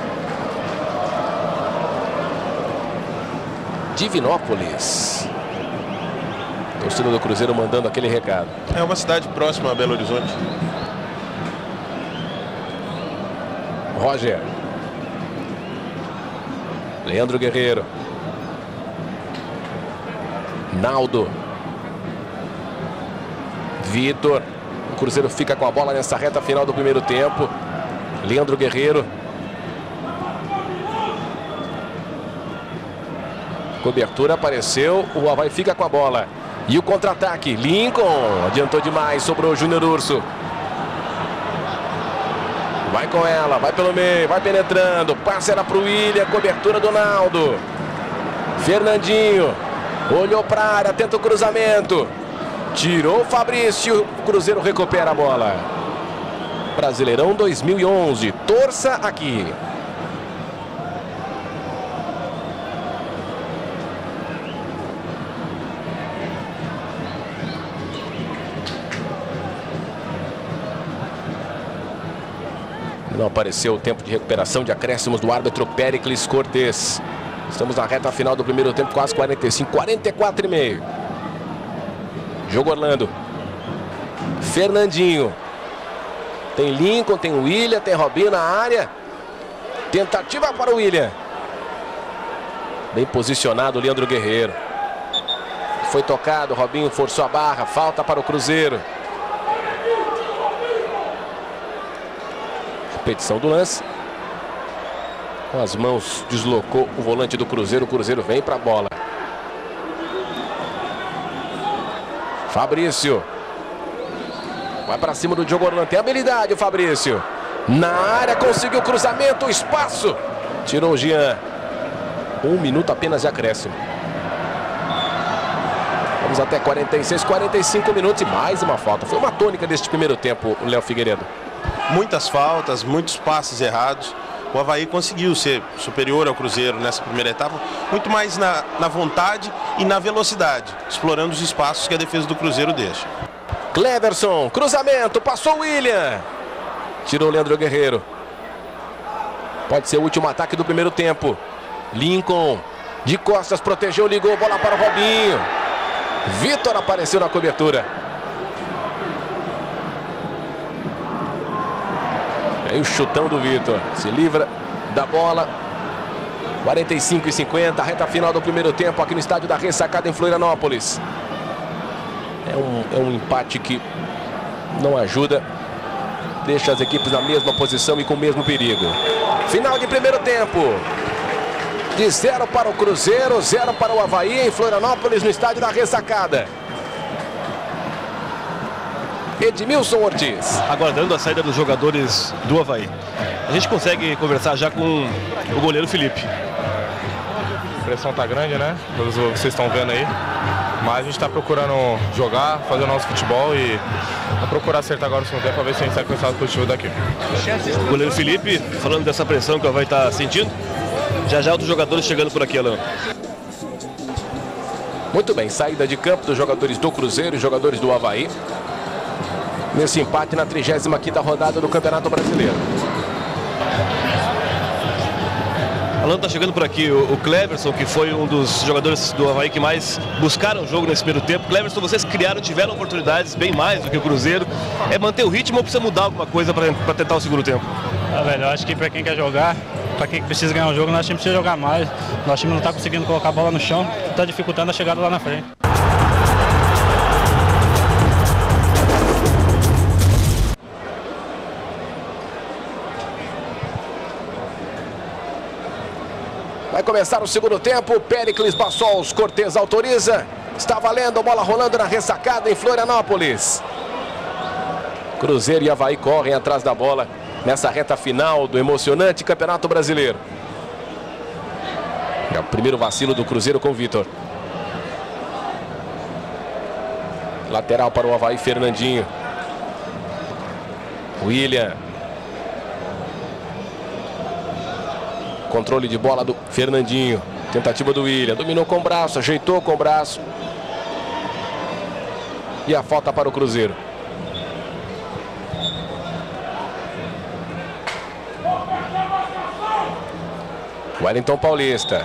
Divinópolis. O torcedor do Cruzeiro mandando aquele recado. É uma cidade próxima a Belo Horizonte. Roger. Leandro Guerreiro. Naldo. Vitor. O Cruzeiro fica com a bola nessa reta final do primeiro tempo. Leandro Guerreiro. Cobertura apareceu. O Avaí fica com a bola. E o contra-ataque. Lincoln. Adiantou demais. Sobrou o Júnior Urso. Vai com ela. Vai pelo meio. Vai penetrando. Passa ela para o William. Cobertura do Naldo. Fernandinho. Olhou para a área. Tenta o cruzamento. Tirou o Fabrício. O Cruzeiro recupera a bola. Brasileirão 2011. Torça aqui. Não apareceu o tempo de recuperação de acréscimos do árbitro Péricles Cortes. Estamos na reta final do primeiro tempo, quase 45, 44,5. Diogo Orlando. Fernandinho. Tem Lincoln, tem William, tem Robinho na área. Tentativa para o William. Bem posicionado o Leandro Guerreiro. Foi tocado, Robinho forçou a barra, falta para o Cruzeiro. Repetição do lance. Com as mãos deslocou o volante do Cruzeiro. O Cruzeiro vem para a bola. Fabrício. Vai para cima do Diogo Orlando. Tem habilidade o Fabrício. Na área conseguiu o cruzamento. Espaço. Tirou o Jean. 1 minuto apenas de acréscimo. Vamos até 46, 45 minutos. E mais uma falta. Foi uma tônica deste primeiro tempo, o Léo Figueiredo. Muitas faltas, muitos passes errados. O Avaí conseguiu ser superior ao Cruzeiro nessa primeira etapa, muito mais na vontade e na velocidade, explorando os espaços que a defesa do Cruzeiro deixa. Cleverson, cruzamento, passou o William. Tirou o Leandro Guerreiro. Pode ser o último ataque do primeiro tempo. Lincoln, de costas, protegeu, ligou, bola para o Robinho. Vitor apareceu na cobertura. Aí o chutão do Vitor. Se livra da bola. 45,50. Reta final do primeiro tempo aqui no estádio da Ressacada em Florianópolis. É um empate que não ajuda. Deixa as equipes na mesma posição e com o mesmo perigo. Final de primeiro tempo. De 0 para o Cruzeiro, 0 para o Avaí em Florianópolis no estádio da Ressacada. Edmilson Ortiz. Aguardando a saída dos jogadores do Avaí. A gente consegue conversar já com o goleiro Felipe. A pressão tá grande, né? Vocês estão vendo aí. Mas a gente está procurando jogar, fazer o nosso futebol e procurar acertar agora o segundo tempo para ver se a gente sai com o resultado positivo daqui. O goleiro Felipe, falando dessa pressão que o Avaí está sentindo. Já outros jogadores chegando por aqui, Alan. Muito bem, saída de campo dos jogadores do Cruzeiro e jogadores do Avaí. Nesse empate na 35ª rodada do Campeonato Brasileiro. Alan, tá chegando por aqui o Cleverson, que foi um dos jogadores do Avaí que mais buscaram o jogo nesse primeiro tempo. Cleverson, vocês tiveram oportunidades bem mais do que o Cruzeiro. É manter o ritmo ou precisa mudar alguma coisa para tentar o segundo tempo? Velho, eu acho que para quem quer jogar, para quem precisa ganhar o jogo, nosso time precisa jogar mais. Nosso time não está conseguindo colocar a bola no chão, está dificultando a chegada lá na frente. Vai começar o segundo tempo, Péricles Bassols, Cortez autoriza. Está valendo, bola rolando na ressacada em Florianópolis. Cruzeiro e Avaí correm atrás da bola nessa reta final do emocionante Campeonato Brasileiro. É o primeiro vacilo do Cruzeiro com o Vitor. Lateral para o Avaí, Fernandinho. William. Controle de bola do Fernandinho. Tentativa do William. Dominou com o braço, ajeitou com o braço. E a falta para o Cruzeiro. Wellington Paulista.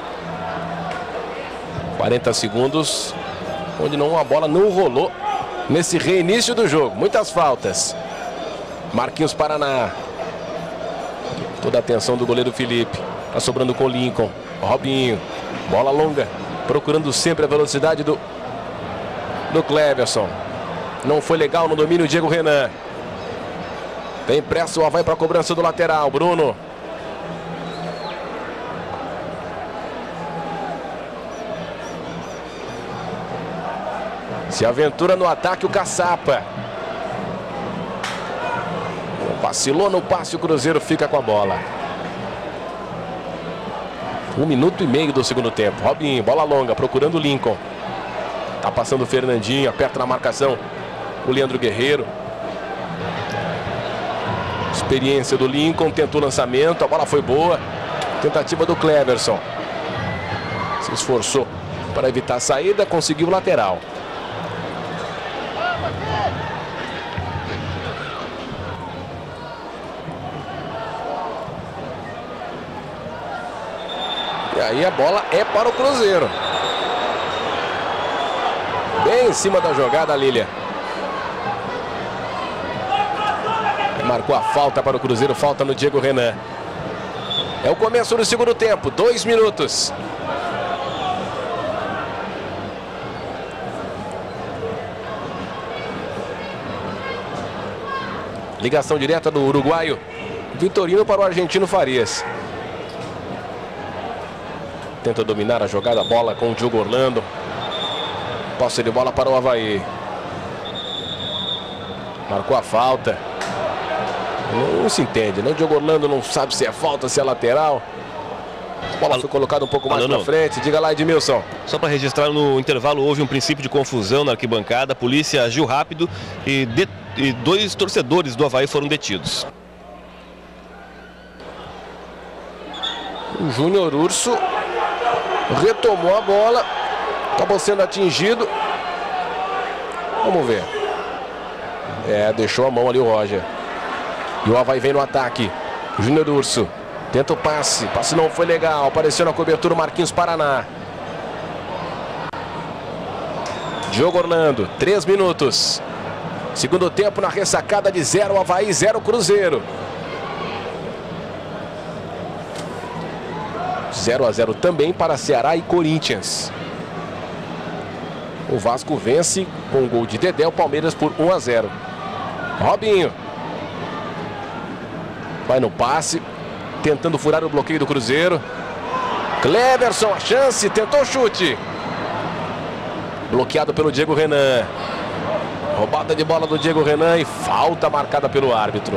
40 segundos. Onde a bola não rolou nesse reinício do jogo. Muitas faltas. Marquinhos Paraná. Toda a atenção do goleiro Felipe. Está sobrando com o Lincoln. Robinho. Bola longa. Procurando sempre a velocidade do Cleverson. Não foi legal no domínio Diego Renan. Tem pressa o Avaí para a cobrança do lateral. Bruno. Se aventura no ataque o Caçapa. Vacilou no passe, o Cruzeiro fica com a bola. 1 minuto e meio do segundo tempo. Robinho, bola longa, procurando o Lincoln. Tá passando o Fernandinho, aperta na marcação o Leandro Guerreiro. Experiência do Lincoln, tentou o lançamento, a bola foi boa. Tentativa do Cleverson. Se esforçou para evitar a saída, conseguiu o lateral. E aí a bola é para o Cruzeiro. Bem em cima da jogada, Lilian. Marcou a falta para o Cruzeiro, falta no Diego Renan. É o começo do segundo tempo, 2 minutos. Ligação direta do uruguaio Vitorino para o argentino Farias. Tenta dominar a jogada, a bola com o Diogo Orlando. Posse de bola para o Avaí. Marcou a falta. Não se entende, né? O Diogo Orlando não sabe se é falta, se é lateral. A bola foi colocada um pouco mais na frente. Diga lá, Edmilson. Só para registrar, no intervalo houve um princípio de confusão na arquibancada. A polícia agiu rápido e 2 torcedores do Avaí foram detidos. O Júnior Urso retomou a bola. Acabou sendo atingido. Vamos ver. Deixou a mão ali o Roger. E o Avaí vem no ataque. Júnior Urso tenta o passe. Passe não foi legal. Apareceu na cobertura o Marquinhos Paraná. Diogo Orlando. 3 minutos. Segundo tempo na ressacada de 0 Avaí, 0 Cruzeiro. 0-0 também para Ceará e Corinthians. O Vasco vence com o gol de Dedé, o Palmeiras por 1-0. Robinho. Vai no passe, tentando furar o bloqueio do Cruzeiro. Cleverson, a chance, tentou o chute. Bloqueado pelo Diego Renan. Roubada de bola do Diego Renan e falta marcada pelo árbitro.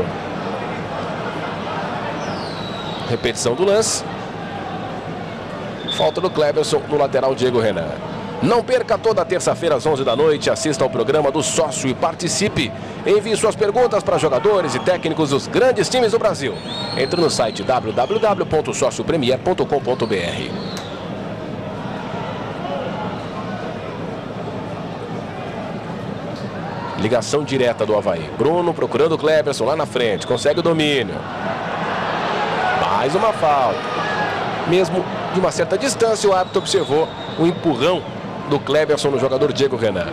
Repetição do lance. Falta do Cleverson no lateral Diego Renan. Não perca toda terça-feira às 11 da noite. Assista ao programa do Sócio e participe. Envie suas perguntas para jogadores e técnicos dos grandes times do Brasil. Entre no site www.sociopremier.com.br. Ligação direta do Avaí. Bruno procurando o Cleverson lá na frente. Consegue o domínio. Mais uma falta. Mesmo de uma certa distância, o árbitro observou o empurrão do Cleverson no jogador Diego Renan.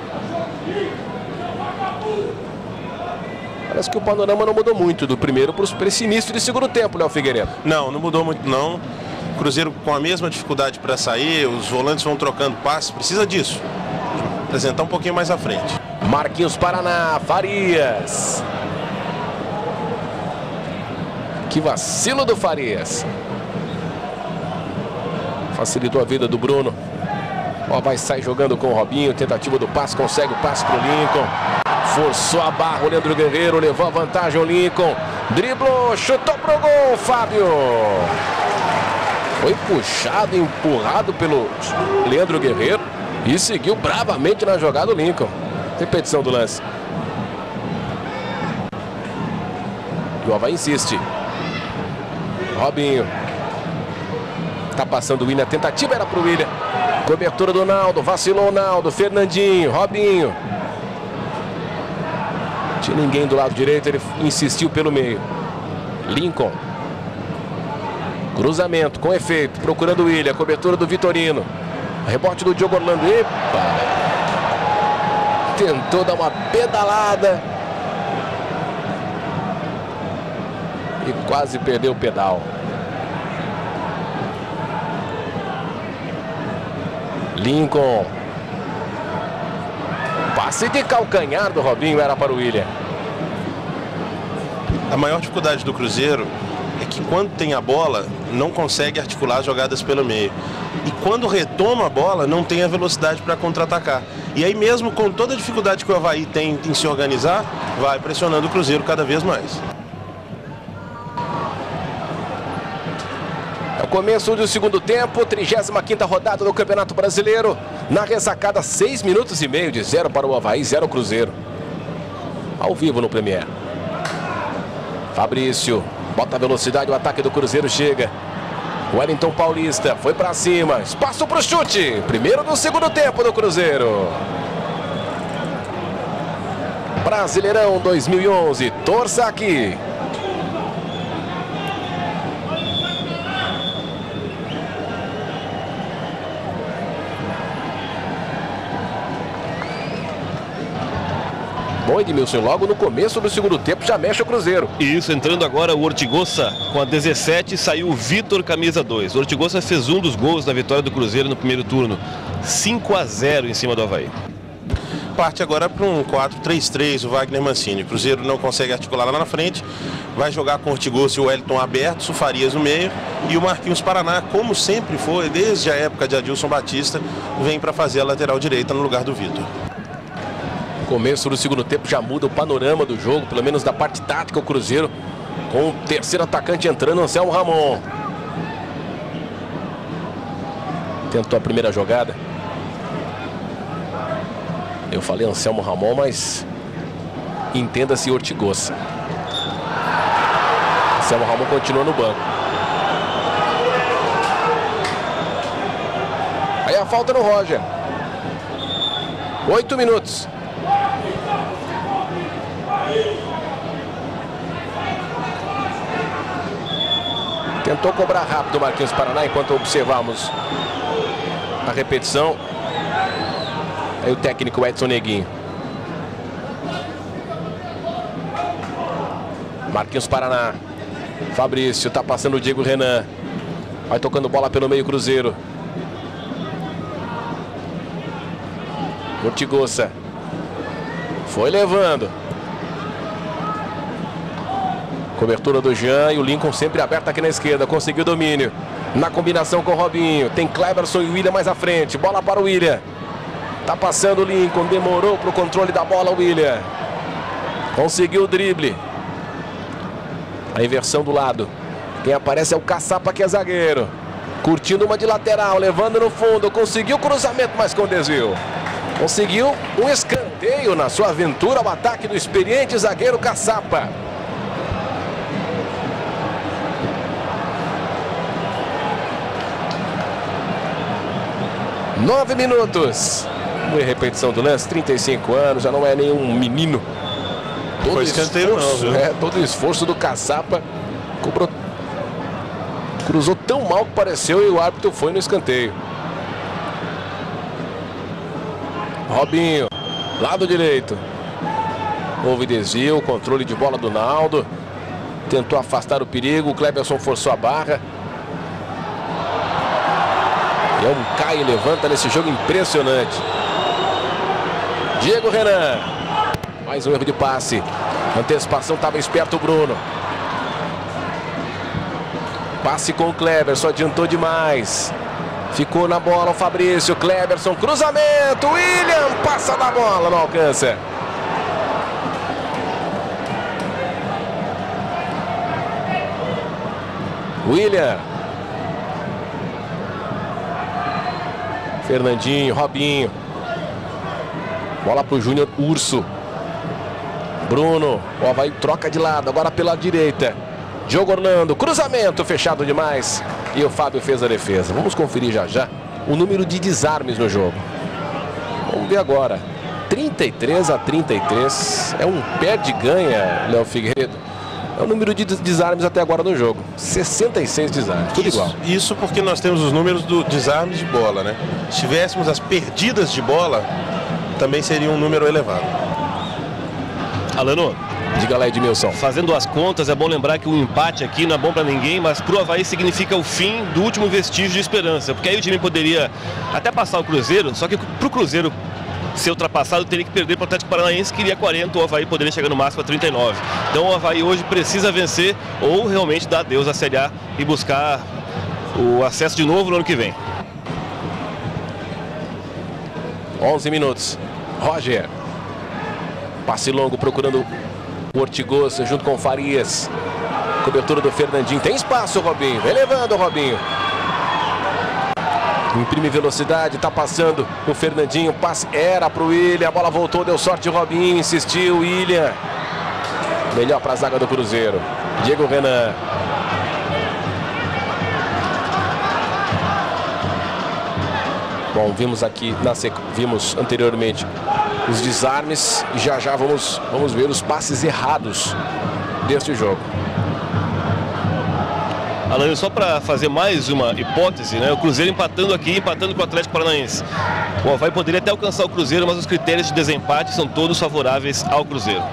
Parece que o panorama não mudou muito do primeiro para esse início de segundo tempo, Léo Figueiredo. Não mudou muito não. Cruzeiro com a mesma dificuldade para sair, os volantes vão trocando passes, precisa disso. Apresentar um pouquinho mais à frente. Marquinhos Paraná, Farias. Que vacilo do Farias. Facilitou a vida do Bruno. Ó, vai sair jogando com o Robinho. Tentativa do passe, consegue o passe para o Lincoln. Forçou a barra o Leandro Guerreiro, levou a vantagem o Lincoln. Driblou, chutou pro gol, Fábio. Foi puxado, empurrado pelo Leandro Guerreiro e seguiu bravamente na jogada o Lincoln. Repetição do lance. E o Avaí insiste. Robinho. Tá passando o William, a tentativa era pro William. Cobertura do Naldo, vacilou o Naldo, Fernandinho, Robinho. Tinha ninguém do lado direito, ele insistiu pelo meio. Lincoln. Cruzamento com efeito, procurando o William, cobertura do Vitorino. Rebote do Diogo Orlando. Epa! Tentou dar uma pedalada. E quase perdeu o pedal. Lincoln. Passe de calcanhar do Robinho era para o William. A maior dificuldade do Cruzeiro é que quando tem a bola, não consegue articular as jogadas pelo meio. E quando retoma a bola, não tem a velocidade para contra-atacar. E aí mesmo com toda a dificuldade que o Avaí tem em se organizar, vai pressionando o Cruzeiro cada vez mais. É o começo do segundo tempo, 35ª rodada do Campeonato Brasileiro. Na ressacada, 6 minutos e meio de 0 para o Avaí, 0 Cruzeiro. Ao vivo no Premier. Fabrício, bota a velocidade, o ataque do Cruzeiro chega. Wellington Paulista, foi para cima, espaço para o chute. Primeiro do segundo tempo do Cruzeiro. Brasileirão 2011, torça aqui. Bom, Edmilson, logo no começo do segundo tempo já mexe o Cruzeiro. Isso, entrando agora o Ortigosa com a 17, saiu o Vitor, camisa 2. O Ortigosa fez um dos gols da vitória do Cruzeiro no primeiro turno. 5-0 em cima do Avaí. Parte agora para um 4-3-3, o Wagner Mancini. O Cruzeiro não consegue articular lá na frente. Vai jogar com o Ortigosa e o Wellington abertos, o Farias no meio. E o Marquinhos Paraná, como sempre foi, desde a época de Adilson Batista, vem para fazer a lateral direita no lugar do Vitor. Começo do segundo tempo já muda o panorama do jogo, pelo menos da parte tática, o Cruzeiro com o terceiro atacante entrando, Anselmo Ramon. Tentou a primeira jogada. Eu falei Anselmo Ramon, mas entenda-se Ortigosa. Anselmo Ramon continua no banco. Aí a falta no Roger. 8 minutos. Tentou cobrar rápido o Marquinhos Paraná enquanto observamos a repetição. Aí o técnico Edson Neguinho. Marquinhos Paraná. Fabrício, tá passando o Diego Renan. Vai tocando bola pelo meio Cruzeiro. Ortigosa. Foi levando. Cobertura do Jean e o Lincoln sempre aberto aqui na esquerda. Conseguiu domínio. Na combinação com o Robinho. Tem Cleverson e William mais à frente. Bola para o William. Tá passando o Lincoln. Demorou para o controle da bola o William. Conseguiu o drible. A inversão do lado. Quem aparece é o Caçapa, que é zagueiro. Curtindo uma de lateral. Levando no fundo. Conseguiu o cruzamento, mas com desvio. Conseguiu um escanteio na sua aventura ao ataque do experiente zagueiro Caçapa. Nove minutos. Uma repetição do lance, 35 anos, já não é nenhum menino. Todo foi escanteio não, viu? Todo o esforço do Caçapa cobrou Cruzou tão mal que pareceu e o árbitro foi no escanteio. Robinho, lado direito. Houve desvio, controle de bola do Naldo. Tentou afastar o perigo, o Cleverson forçou a barra. E é um cai e levanta nesse jogo impressionante. Diego Renan. Mais um erro de passe. Antecipação, estava esperto o Bruno. Passe com o Cleverson, adiantou demais. Ficou na bola o Fabrício, Cleverson, cruzamento, William, passa da bola, não alcança. William. Fernandinho, Robinho. Bola para o Júnior Urso. Bruno, o Avaí troca de lado, agora pela direita. Diogo Orlando, cruzamento, fechado demais. E o Fábio fez a defesa. Vamos conferir já já o número de desarmes no jogo. Vamos ver agora. 33-33. É um perde-ganha, Léo Figueiredo. É o número de desarmes até agora no jogo. 66 desarmes, tudo igual. Isso porque nós temos os números do desarmes de bola, né? Se tivéssemos as perdidas de bola, também seria um número elevado. Alano, diga lá, Edmilson. Fazendo as contas, é bom lembrar que o empate aqui não é bom para ninguém, mas para o Avaí significa o fim do último vestígio de esperança. Porque aí o time poderia até passar o Cruzeiro, só que para o Cruzeiro ser ultrapassado, teria que perder para o Atlético Paranaense, que iria 40, o Avaí poderia chegar no máximo a 39. Então o Avaí hoje precisa vencer ou realmente dar adeus à Série A e buscar o acesso de novo no ano que vem. 11 minutos. Roger. Passe longo procurando o Ortigosa junto com o Farias. Cobertura do Fernandinho. Tem espaço, Robinho. Vem levando o Robinho. Imprime velocidade, tá passando o Fernandinho, passe era pro William, a bola voltou, deu sorte o Robinho, insistiu, William. Melhor para a zaga do Cruzeiro. Diego Renan. Bom, vimos aqui, vimos anteriormente os desarmes e já já vamos ver os passes errados deste jogo. Alan, só para fazer mais uma hipótese, né? O Cruzeiro empatando aqui, empatando com o Atlético Paranaense. O Avaí poderia até alcançar o Cruzeiro, mas os critérios de desempate são todos favoráveis ao Cruzeiro.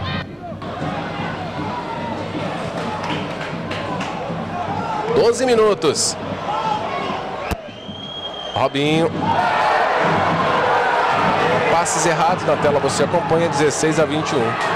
Doze minutos. Robinho. Passes errados na tela, você acompanha 16-21.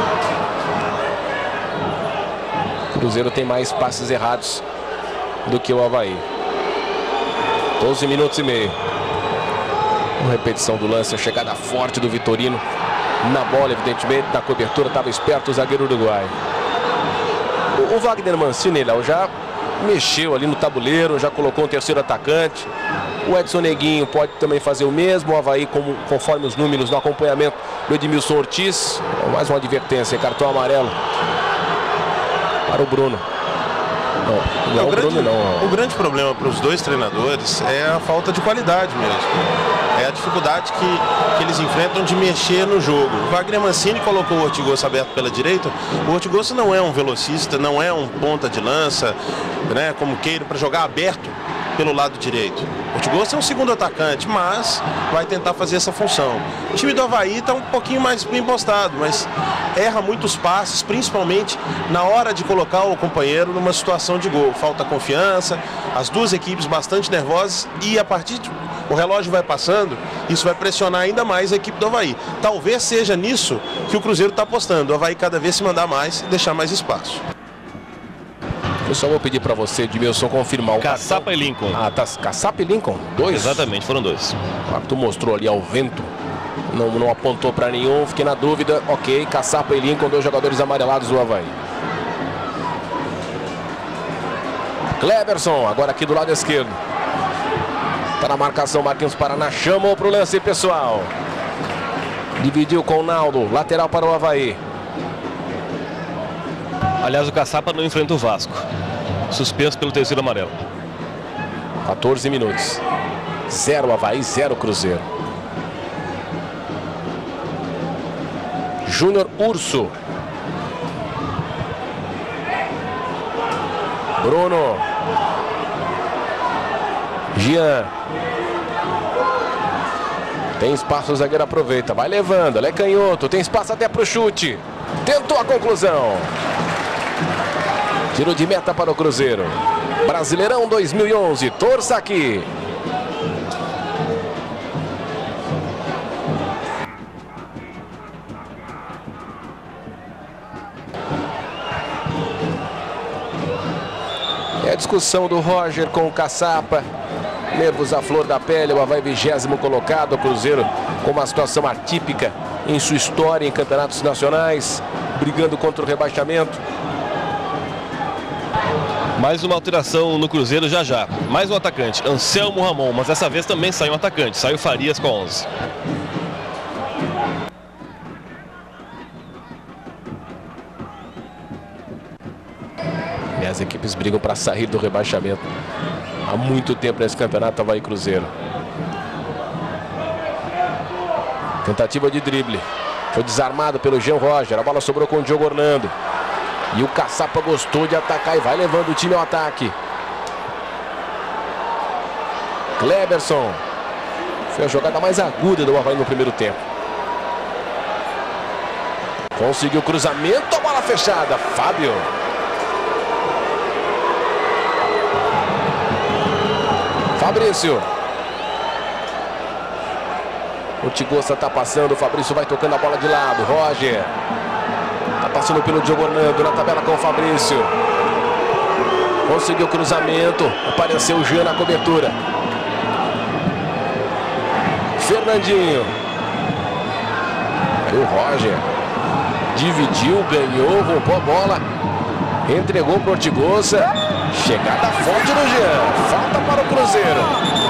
O Cruzeiro tem mais passes errados do que o Avaí. 12 minutos e meio. Uma repetição do lance, a chegada forte do Vitorino na bola, evidentemente, na cobertura, estava esperto o zagueiro uruguaio. O Wagner Mancini, Léo, já mexeu ali no tabuleiro, já colocou um terceiro atacante. O Edson Neguinho pode também fazer o mesmo. O Avaí, conforme os números no acompanhamento do Edmilson Ortiz. Mais uma advertência, cartão amarelo para o Bruno. Não, o grande problema para os dois treinadores é a falta de qualidade mesmo. É a dificuldade que eles enfrentam de mexer no jogo. O Wagner Mancini colocou o Ortigosa aberto pela direita. O Ortigosa não é um velocista, não é um ponta de lança, né, como queira, para jogar aberto pelo lado direito. O Ortigosa é um segundo atacante, mas vai tentar fazer essa função. O time do Avaí está um pouquinho mais bem postado, mas erra muitos passes, principalmente na hora de colocar o companheiro numa situação de gol. Falta confiança, as duas equipes bastante nervosas e a partir o relógio vai passando, isso vai pressionar ainda mais a equipe do Avaí. Talvez seja nisso que o Cruzeiro está apostando. O Avaí cada vez se mandar mais e deixar mais espaço. Eu só vou pedir para você, Edmilson, confirmar o Caçapa e Lincoln. Ah, tá. Caçapa e Lincoln? Dois? Exatamente, foram dois. Tu mostrou ali ao vento. Não apontou para nenhum, fiquei na dúvida. Ok, Caçapa e Lincoln, dois jogadores amarelados do Avaí. Cleverson, agora aqui do lado esquerdo. Tá na marcação, Marquinhos Paraná chamou para o lance pessoal. Dividiu com o Naldo, lateral para o Avaí. Aliás, o Caçapa não enfrenta o Vasco. Suspenso pelo terceiro amarelo. 14 minutos. 0 Avaí, 0 Cruzeiro. Júnior Urso. Bruno. Jean. Tem espaço, o zagueiro aproveita. Vai levando, ele é canhoto. Tem espaço até para o chute. Tentou a conclusão. Tiro de meta para o Cruzeiro. Brasileirão 2011. Torça aqui. É a discussão do Roger com o Caçapa. Nervos à flor da pele, o Avaí 20º colocado. O Cruzeiro com uma situação atípica em sua história em campeonatos nacionais, brigando contra o rebaixamento. Mais uma alteração no Cruzeiro já já. Mais um atacante, Anselmo Ramon, mas dessa vez também saiu um atacante, saiu Farias com 11. E as equipes brigam para sair do rebaixamento há muito tempo nesse campeonato. Avaí Cruzeiro. Tentativa de drible. Foi desarmado pelo Jean Roger. A bola sobrou com o Diogo Orlando. E o Caçapa gostou de atacar e vai levando o time ao ataque. Cleverson. Foi a jogada mais aguda do Avaí no primeiro tempo. Conseguiu o cruzamento, a bola fechada. Fábio. Fabrício. O Tigoça está passando, o Fabrício vai tocando a bola de lado. Roger. Está passando pelo Diogo Orlando na tabela com o Fabrício. Conseguiu o cruzamento. Apareceu o Jean na cobertura. Fernandinho. Aí o Roger. Dividiu, ganhou, roubou a bola. Entregou para o Tigoça. Chegada forte do Jean. Falta para o Cruzeiro.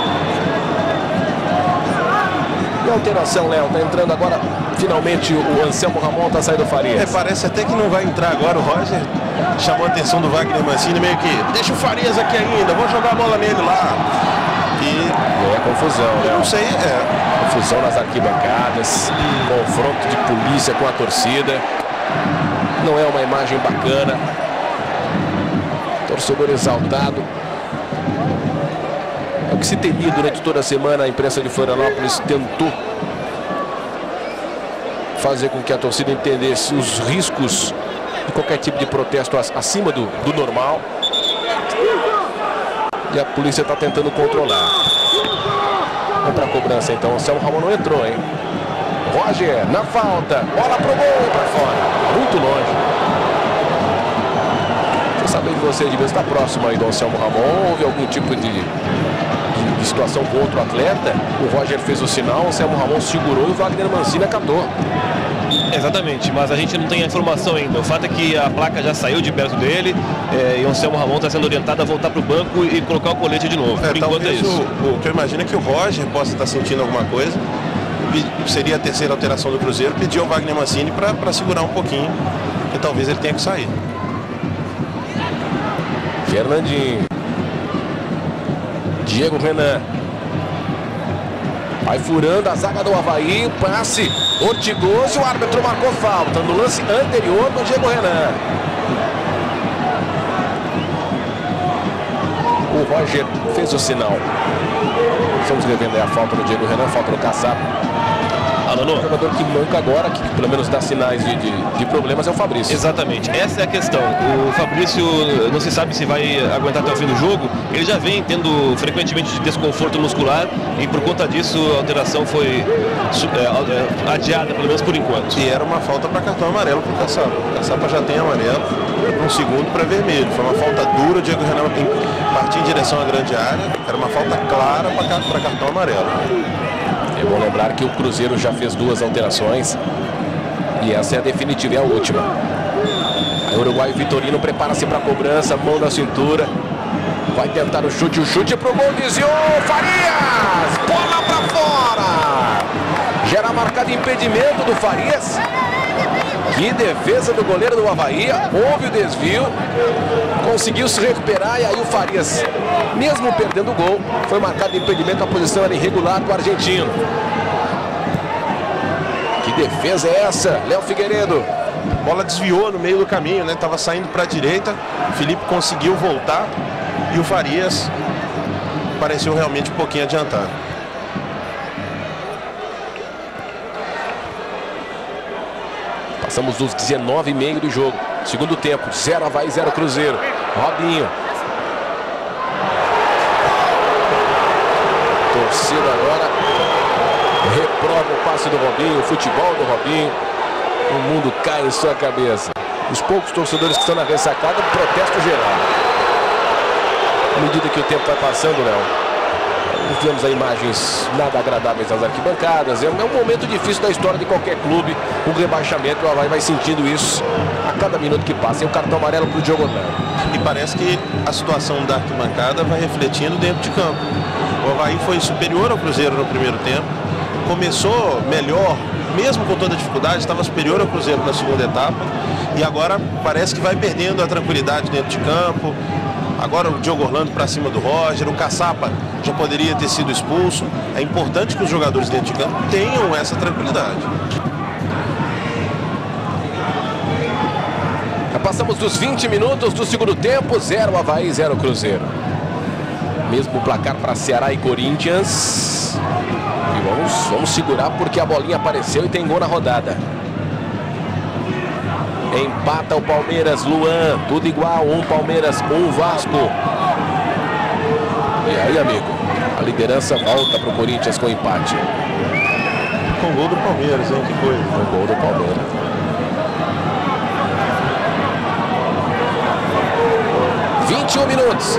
E a alteração, Léo, tá entrando agora. Finalmente o Anselmo Ramon tá saindo do Farias. Parece até que não vai entrar agora. O Roger chamou a atenção do Wagner Mancini, meio que deixa o Farias aqui ainda, vou jogar a bola nele lá. E é confusão, eu não sei, confusão nas arquibancadas, confronto de polícia com a torcida. Não é uma imagem bacana. Torcedor exaltado. É o que se temia durante toda a semana. A imprensa de Florianópolis tentou fazer com que a torcida entendesse os riscos de qualquer tipo de protesto acima do normal. E a polícia está tentando controlar. Vamos para a cobrança então. O Anselmo Ramon não entrou, hein? Roger, na falta. Bola pro gol e para fora. Muito longe. Quer saber de você, devia estar próximo aí do Anselmo Ramon. Houve algum tipo de situação contra o atleta? O Roger fez o sinal, o Anselmo Ramon segurou e o Wagner Mancini acatou. Exatamente, mas a gente não tem a informação ainda. O fato é que a placa já saiu de perto dele e o Anselmo Ramon está sendo orientado a voltar para o banco e colocar o colete de novo. Por enquanto é isso. O que eu imagino é que o Roger possa estar sentindo alguma coisa. Seria a terceira alteração do Cruzeiro. Pediu ao Wagner Mancini para segurar um pouquinho, que talvez ele tenha que sair. Fernandinho. Diego Renan. Vai furando a zaga do Avaí. Passe. Ortigoso. O árbitro marcou falta no lance anterior do Diego Renan. O Roger fez o sinal. Estamos revendo a falta do Diego Renan. Falta do Caçapa. O jogador que manca agora, que pelo menos dá sinais de problemas, é o Fabrício. Exatamente, essa é a questão. O Fabrício não se sabe se vai aguentar até o fim do jogo. Ele já vem tendo frequentemente desconforto muscular e por conta disso a alteração foi adiada, pelo menos por enquanto. E era uma falta para cartão amarelo para o Caçapa. O Caçapa já tem amarelo, um segundo para vermelho. Foi uma falta dura, o Diego Renan partiu em direção à grande área. Era uma falta clara para cartão amarelo. É bom lembrar que o Cruzeiro já fez 2 alterações e essa é a definitiva, é a última. Aí o uruguaio Vitorino prepara-se para a cobrança, mão na cintura. Vai tentar o chute pro gol, desviou, Farias! Bola para fora! Gera marcado impedimento do Farias. Que defesa do goleiro do Avaí, houve o desvio, conseguiu se recuperar e aí o Farias, mesmo perdendo o gol, foi marcado impedimento, a posição era irregular do argentino. Que defesa é essa, Léo Figueiredo? A bola desviou no meio do caminho, né? Tava saindo para a direita, o Felipe conseguiu voltar e o Farias pareceu realmente um pouquinho adiantado. Passamos dos 19,5 do jogo. Segundo tempo, 0 Avaí, 0 Cruzeiro. Robinho. Torcida agora reprova o passe do Robinho, o futebol do Robinho. O mundo cai em sua cabeça. Os poucos torcedores que estão na ressacada, protesto geral. À medida que o tempo vai passando, Léo, vemos aí imagens nada agradáveis nas arquibancadas. É um momento difícil da história de qualquer clube. O rebaixamento, o Avaí vai sentindo isso a cada minuto que passa. E o cartão amarelo para o Diogo Orlando. E parece que a situação da arquibancada vai refletindo dentro de campo. O Avaí foi superior ao Cruzeiro no primeiro tempo. Começou melhor, mesmo com toda a dificuldade, estava superior ao Cruzeiro na segunda etapa. E agora parece que vai perdendo a tranquilidade dentro de campo. Agora o Diogo Orlando para cima do Roger, o Caçapa já poderia ter sido expulso. É importante que os jogadores dentro de campo tenham essa tranquilidade. Já passamos dos 20 minutos do segundo tempo, 0 Avaí, 0 Cruzeiro. Mesmo placar para Ceará e Corinthians. E vamos segurar porque a bolinha apareceu e tem gol na rodada. Empata o Palmeiras, Luan, tudo igual, 1 Palmeiras, 1 Vasco. E aí, amigo, a liderança volta para o Corinthians com empate. Com gol do Palmeiras, hein? Que coisa. Com gol do Palmeiras. ...21 minutos.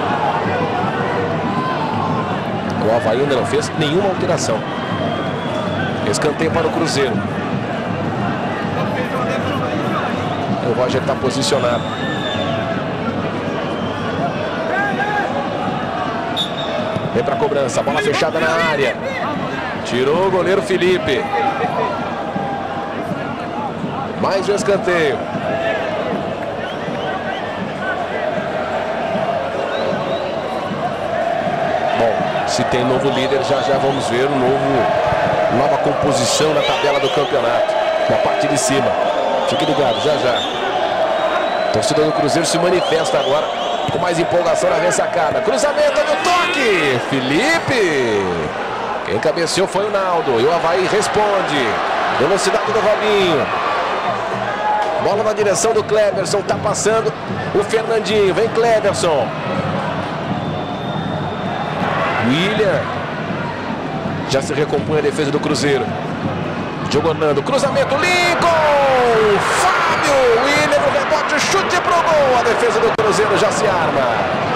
O Avaí ainda não fez nenhuma alteração. Escanteio para o Cruzeiro. O Roger está posicionado. Vem para a cobrança, bola fechada na área. Tirou o goleiro Felipe. Mais um escanteio. Bom, se tem novo líder, já vamos ver nova composição na tabela do campeonato. Na parte de cima. Fique ligado, já. Torcida do Cruzeiro se manifesta agora com mais empolgação na ressacada. Cruzamento no toque. Felipe. Quem cabeceou foi o Naldo. E o Avaí responde. Velocidade do Robinho. Bola na direção do Cleverson. Tá passando o Fernandinho. Vem Cleverson. William. Já se recompõe a defesa do Cruzeiro. Diogo Orlando. Cruzamento. Lincoln. Fábio. William no rebote. Chute pro gol. A defesa do Cruzeiro já se arma.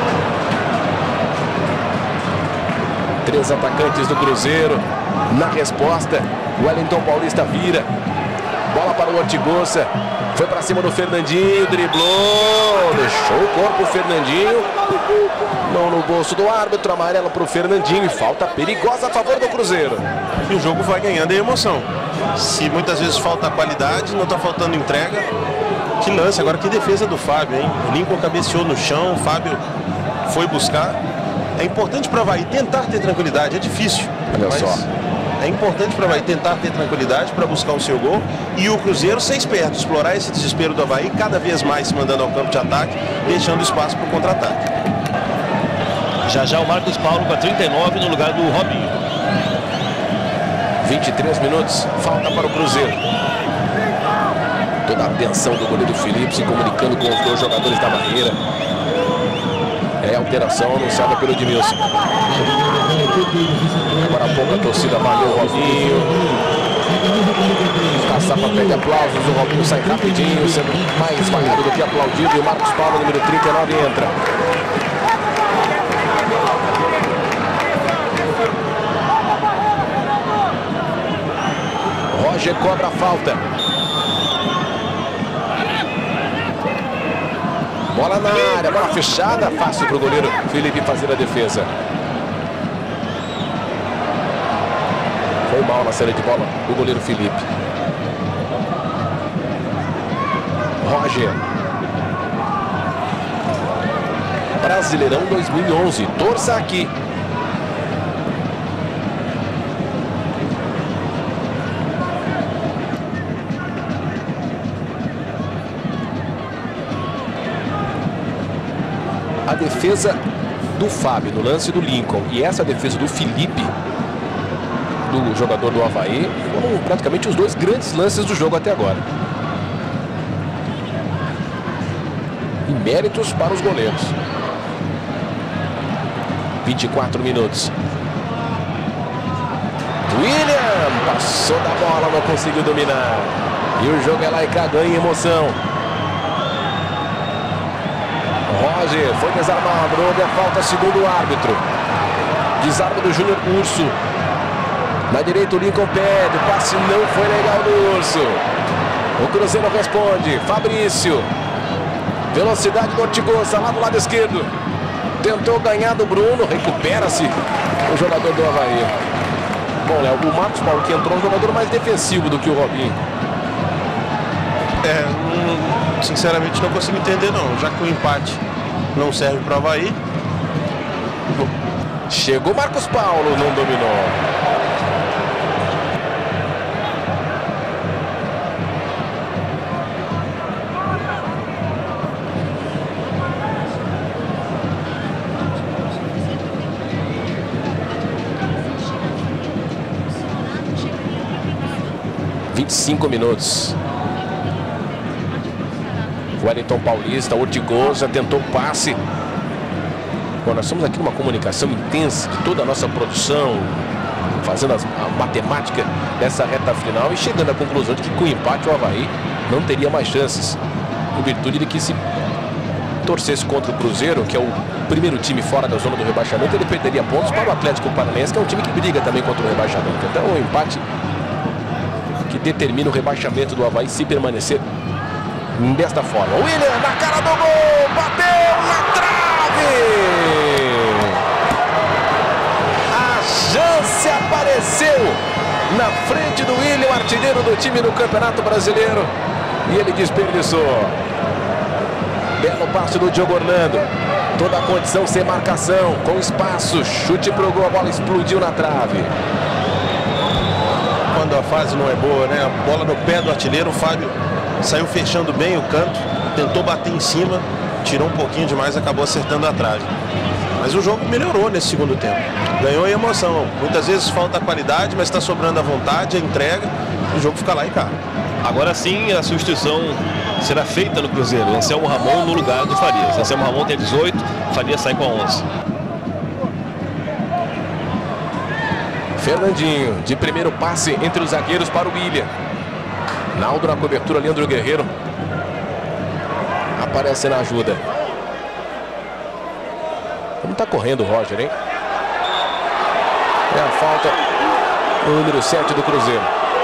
3 atacantes do Cruzeiro. Na resposta, o Wellington Paulista vira. Bola para o Ortigosa. Foi para cima do Fernandinho. Driblou. Deixou o corpo o Fernandinho. Mão no bolso do árbitro. Amarelo para o Fernandinho. E falta perigosa a favor do Cruzeiro. E o jogo vai ganhando em emoção. Se muitas vezes falta qualidade, não está faltando entrega. Que lance. Agora que defesa do Fábio, hein? O Lincoln cabeceou no chão. O Fábio foi buscar. É importante para o Avaí tentar ter tranquilidade. É difícil. Olha só. É importante para o Avaí tentar ter tranquilidade para buscar o seu gol. E o Cruzeiro ser esperto, explorar esse desespero do Avaí, cada vez mais se mandando ao campo de ataque, deixando espaço para o contra-ataque. Já o Marcos Paulo com a 39 no lugar do Robinho. 23 minutos, falta para o Cruzeiro. Toda a atenção do goleiro Felipe se comunicando com os 2 jogadores da barreira. É a alteração anunciada pelo Edmilson. Agora há pouco a torcida valeu o Robinho. Caçapa pede aplausos, o Robinho sai rapidinho, sendo mais vaiado do que aplaudido. E o Marcos Paulo, número 39, entra. Roger cobra a falta. Bola na área, bola fechada, fácil para o goleiro Felipe fazer a defesa. Foi mal na saída de bola o goleiro Felipe. Roger. Brasileirão 2011, torça aqui. A defesa do Fábio no lance do Lincoln e essa defesa do Felipe, do jogador do Avaí, foram praticamente os dois grandes lances do jogo até agora. E méritos para os goleiros. 24 minutos. William passou da bola, não conseguiu dominar. E o jogo é lá e cá, ganha emoção. Roger foi desarmado, não houve a falta, segundo o árbitro. Desarme do Júnior Urso. Na direita o Lincoln pede, o passe não foi legal do Urso. O Cruzeiro responde, Fabrício. Velocidade do Ortigosa, lá do lado esquerdo. Tentou ganhar do Bruno, recupera-se o jogador do Avaí. Bom, Léo, o Marcos Paulo que entrou um jogador mais defensivo do que o Robinho. Sinceramente não consigo entender não, já que o empate não serve para o Avaí. Chegou Marcos Paulo, não dominou. Cinco minutos. Wellington Paulista, Ortigosa tentou passe. Bom, nós estamos aqui numa comunicação intensa de toda a nossa produção, fazendo a matemática dessa reta final e chegando à conclusão de que com o empate o Avaí não teria mais chances, em virtude de que se torcesse contra o Cruzeiro, que é o primeiro time fora da zona do rebaixamento, ele perderia pontos para o Atlético Paranaense, que é um time que briga também contra o rebaixamento. Então o empate que determina o rebaixamento do Avaí se permanecer desta forma. William na cara do gol, bateu na trave. A chance apareceu na frente do William, artilheiro do time no Campeonato Brasileiro, e ele desperdiçou. Belo passe do Diogo Orlando, toda a condição sem marcação, com espaço, chute pro gol, a bola explodiu na trave. Quando a fase não é boa, né? A bola no pé do artilheiro, o Fábio saiu fechando bem o canto, tentou bater em cima, tirou um pouquinho demais, acabou acertando a trave. Mas o jogo melhorou nesse segundo tempo, ganhou em emoção. Muitas vezes falta a qualidade, mas está sobrando a vontade, a entrega, e o jogo fica lá e cá. Agora sim a substituição será feita no Cruzeiro. Anselmo Ramon no lugar do Farias. Anselmo Ramon tem 18, Farias sai com a 11. Fernandinho, de primeiro passe entre os zagueiros para o William. Naldo na cobertura, Leandro Guerreiro aparece na ajuda. Como está correndo o Roger, hein? É a falta do número 7 do Cruzeiro.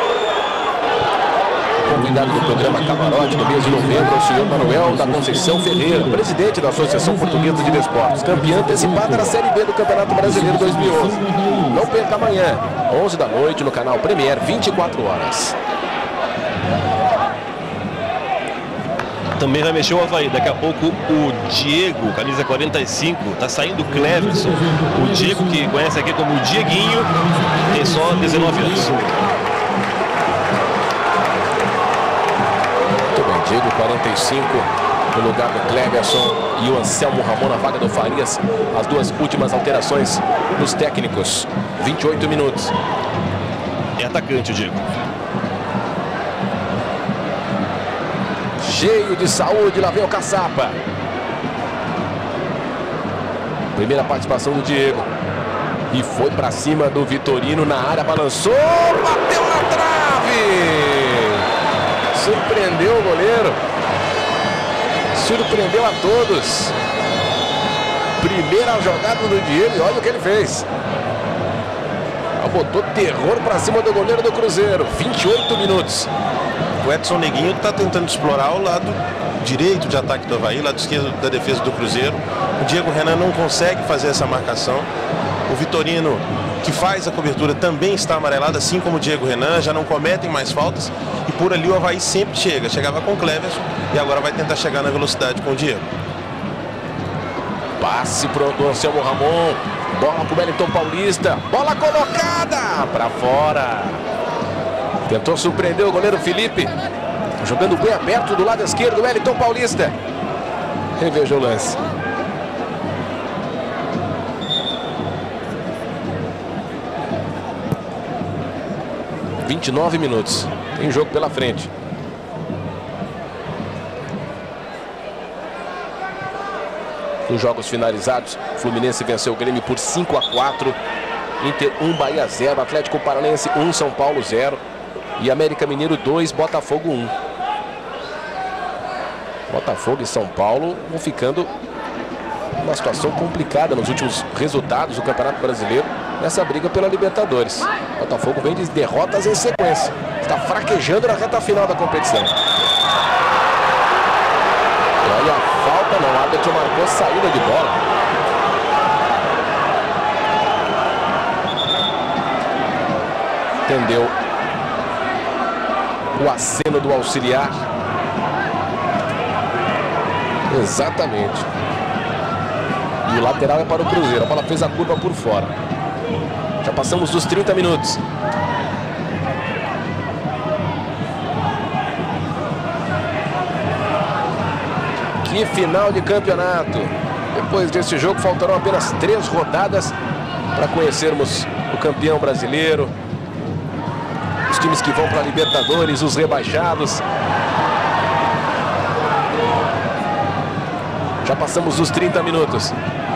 Convidado do programa Camarote no mês de novembro, o senhor Manuel da Conceição Ferreira, presidente da Associação Portuguesa de Desportos, campeã antecipada da Série B do Campeonato Brasileiro 2011. Não perca amanhã, 11 da noite, no canal Premier, 24 horas. Também vai mexer o Avaí. Daqui a pouco o Diego, camisa 45, tá saindo o Cleverson. O Diego, que conhece aqui como Dieguinho, tem só 19 anos. Muito bem, Diego 45 no lugar do Cleverson e o Anselmo Ramon na vaga do Farias. As duas últimas alterações dos técnicos. 28 minutos. É atacante o Diego. Cheio de saúde, lá vem o Caçapa. Primeira participação do Diego. E foi para cima do Vitorino na área, balançou, bateu na trave. Surpreendeu o goleiro. Surpreendeu a todos. Primeira jogada do Diego e olha o que ele fez. Botou terror para cima do goleiro do Cruzeiro. 28 minutos. O Edson Neguinho está tentando explorar o lado direito de ataque do Avaí, lado esquerdo da defesa do Cruzeiro. O Diego Renan não consegue fazer essa marcação. O Vitorino, que faz a cobertura, também está amarelado, assim como o Diego Renan, já não cometem mais faltas. E por ali o Avaí sempre chega. Chegava com o Cleverson e agora vai tentar chegar na velocidade com o Diego. Passe para o Anselmo Ramon. Bola para o Wellington Paulista. Bola colocada para fora. Tentou surpreender o goleiro Felipe. Jogando bem aberto do lado esquerdo, Wellington Paulista. Reveja o lance. 29 minutos. Tem jogo pela frente. Os jogos finalizados, Fluminense venceu o Grêmio por 5-4. Inter 1, Bahia 0. Atlético Paranaense 1, São Paulo 0. E América Mineiro 2, Botafogo 1. Botafogo e São Paulo vão ficando numa situação complicada nos últimos resultados do Campeonato Brasileiro, nessa briga pela Libertadores. Botafogo vem de derrotas em sequência. Está fraquejando na reta final da competição. E olha a falta, não. O árbitro marcou saída de bola. Entendeu o aceno do auxiliar. Exatamente. E o lateral é para o Cruzeiro. A bola fez a curva por fora. Já passamos dos 30 minutos. Que final de campeonato. Depois desse jogo faltarão apenas 3 rodadas para conhecermos o campeão brasileiro, os times que vão para a Libertadores, os rebaixados. Já passamos dos 30 minutos.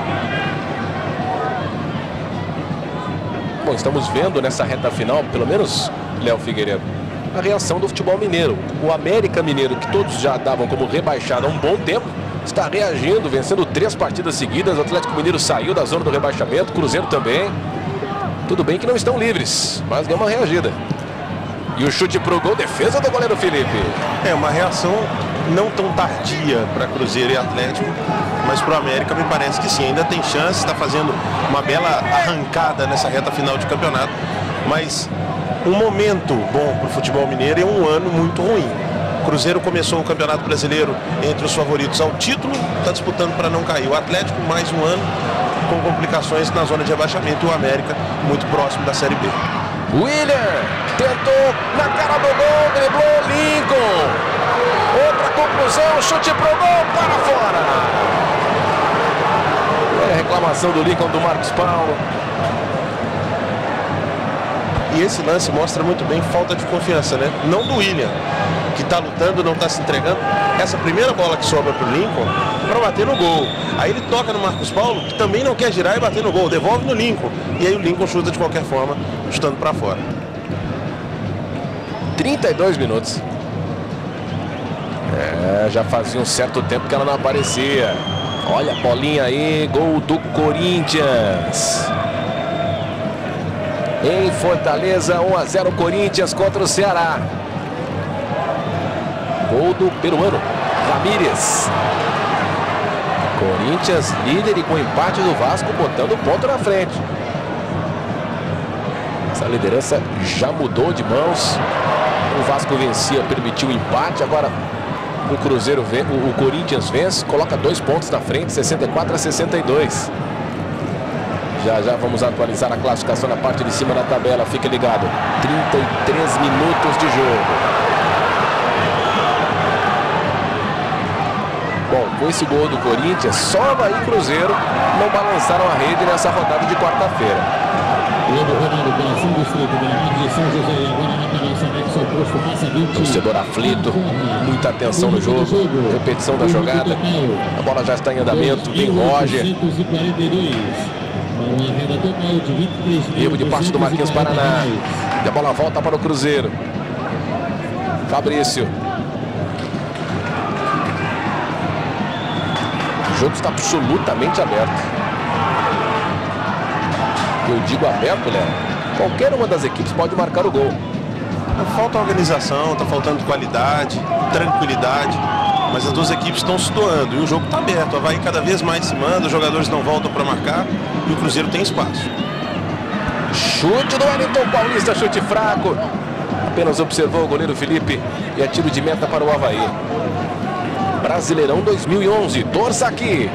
Bom, estamos vendo nessa reta final, pelo menos, Léo Figueiredo, a reação do futebol mineiro. O América Mineiro, que todos já davam como rebaixado há um bom tempo, está reagindo, vencendo 3 partidas seguidas. O Atlético Mineiro saiu da zona do rebaixamento, Cruzeiro também. Tudo bem que não estão livres, mas deu uma reagida. E o chute pro gol, defesa do goleiro Felipe. É uma reação não tão tardia para Cruzeiro e Atlético, mas para o América me parece que sim, ainda tem chance, está fazendo uma bela arrancada nessa reta final de campeonato, mas um momento bom para o futebol mineiro é um ano muito ruim. O Cruzeiro começou o Campeonato Brasileiro entre os favoritos ao título, está disputando para não cair. O Atlético mais um ano com complicações na zona de rebaixamento e o América muito próximo da Série B. William tentou na cara do gol, driblou Lincoln. Outra conclusão, chute pro gol, para fora. É a reclamação do Lincoln do Marcos Paulo. E esse lance mostra muito bem falta de confiança, né? Não do William, que está lutando, não está se entregando. Essa primeira bola que sobra pro Lincoln para bater no gol. Aí ele toca no Marcos Paulo, que também não quer girar e bater no gol. Devolve no Lincoln. E aí o Lincoln chuta de qualquer forma, chutando para fora. 32 minutos. Já fazia um certo tempo que ela não aparecia. Olha a bolinha aí, gol do Corinthians. Em Fortaleza, 1-0 Corinthians contra o Ceará. Gol do peruano, Ramírez. Corinthians líder e com empate do Vasco, botando o ponto na frente. Essa liderança já mudou de mãos. O Vasco vencia, permitiu o empate. Agora o Cruzeiro, o Corinthians vence, coloca 2 pontos na frente, 64-62. Já vamos atualizar a classificação na parte de cima da tabela. Fique ligado. 33 minutos de jogo. Bom, com esse gol do Corinthians, só Avaí e Cruzeiro não balançaram a rede nessa rodada de quarta-feira. Torcedor aflito, muita atenção no jogo, repetição da jogada. A bola já está em andamento, vem Roger. Erro de parte do Marquinhos Paraná. E a bola volta para o Cruzeiro. Fabrício. O jogo está absolutamente aberto. Eu digo aberto, Léo. Qualquer uma das equipes pode marcar o gol. Falta organização, está faltando qualidade, tranquilidade. Mas as duas equipes estão se doando e o jogo está aberto. O Avaí cada vez mais se manda, os jogadores não voltam para marcar e o Cruzeiro tem espaço. Chute do Wellington Paulista, chute fraco. Apenas observou o goleiro Felipe e é tiro de meta para o Avaí. Brasileirão 2011, torça aqui.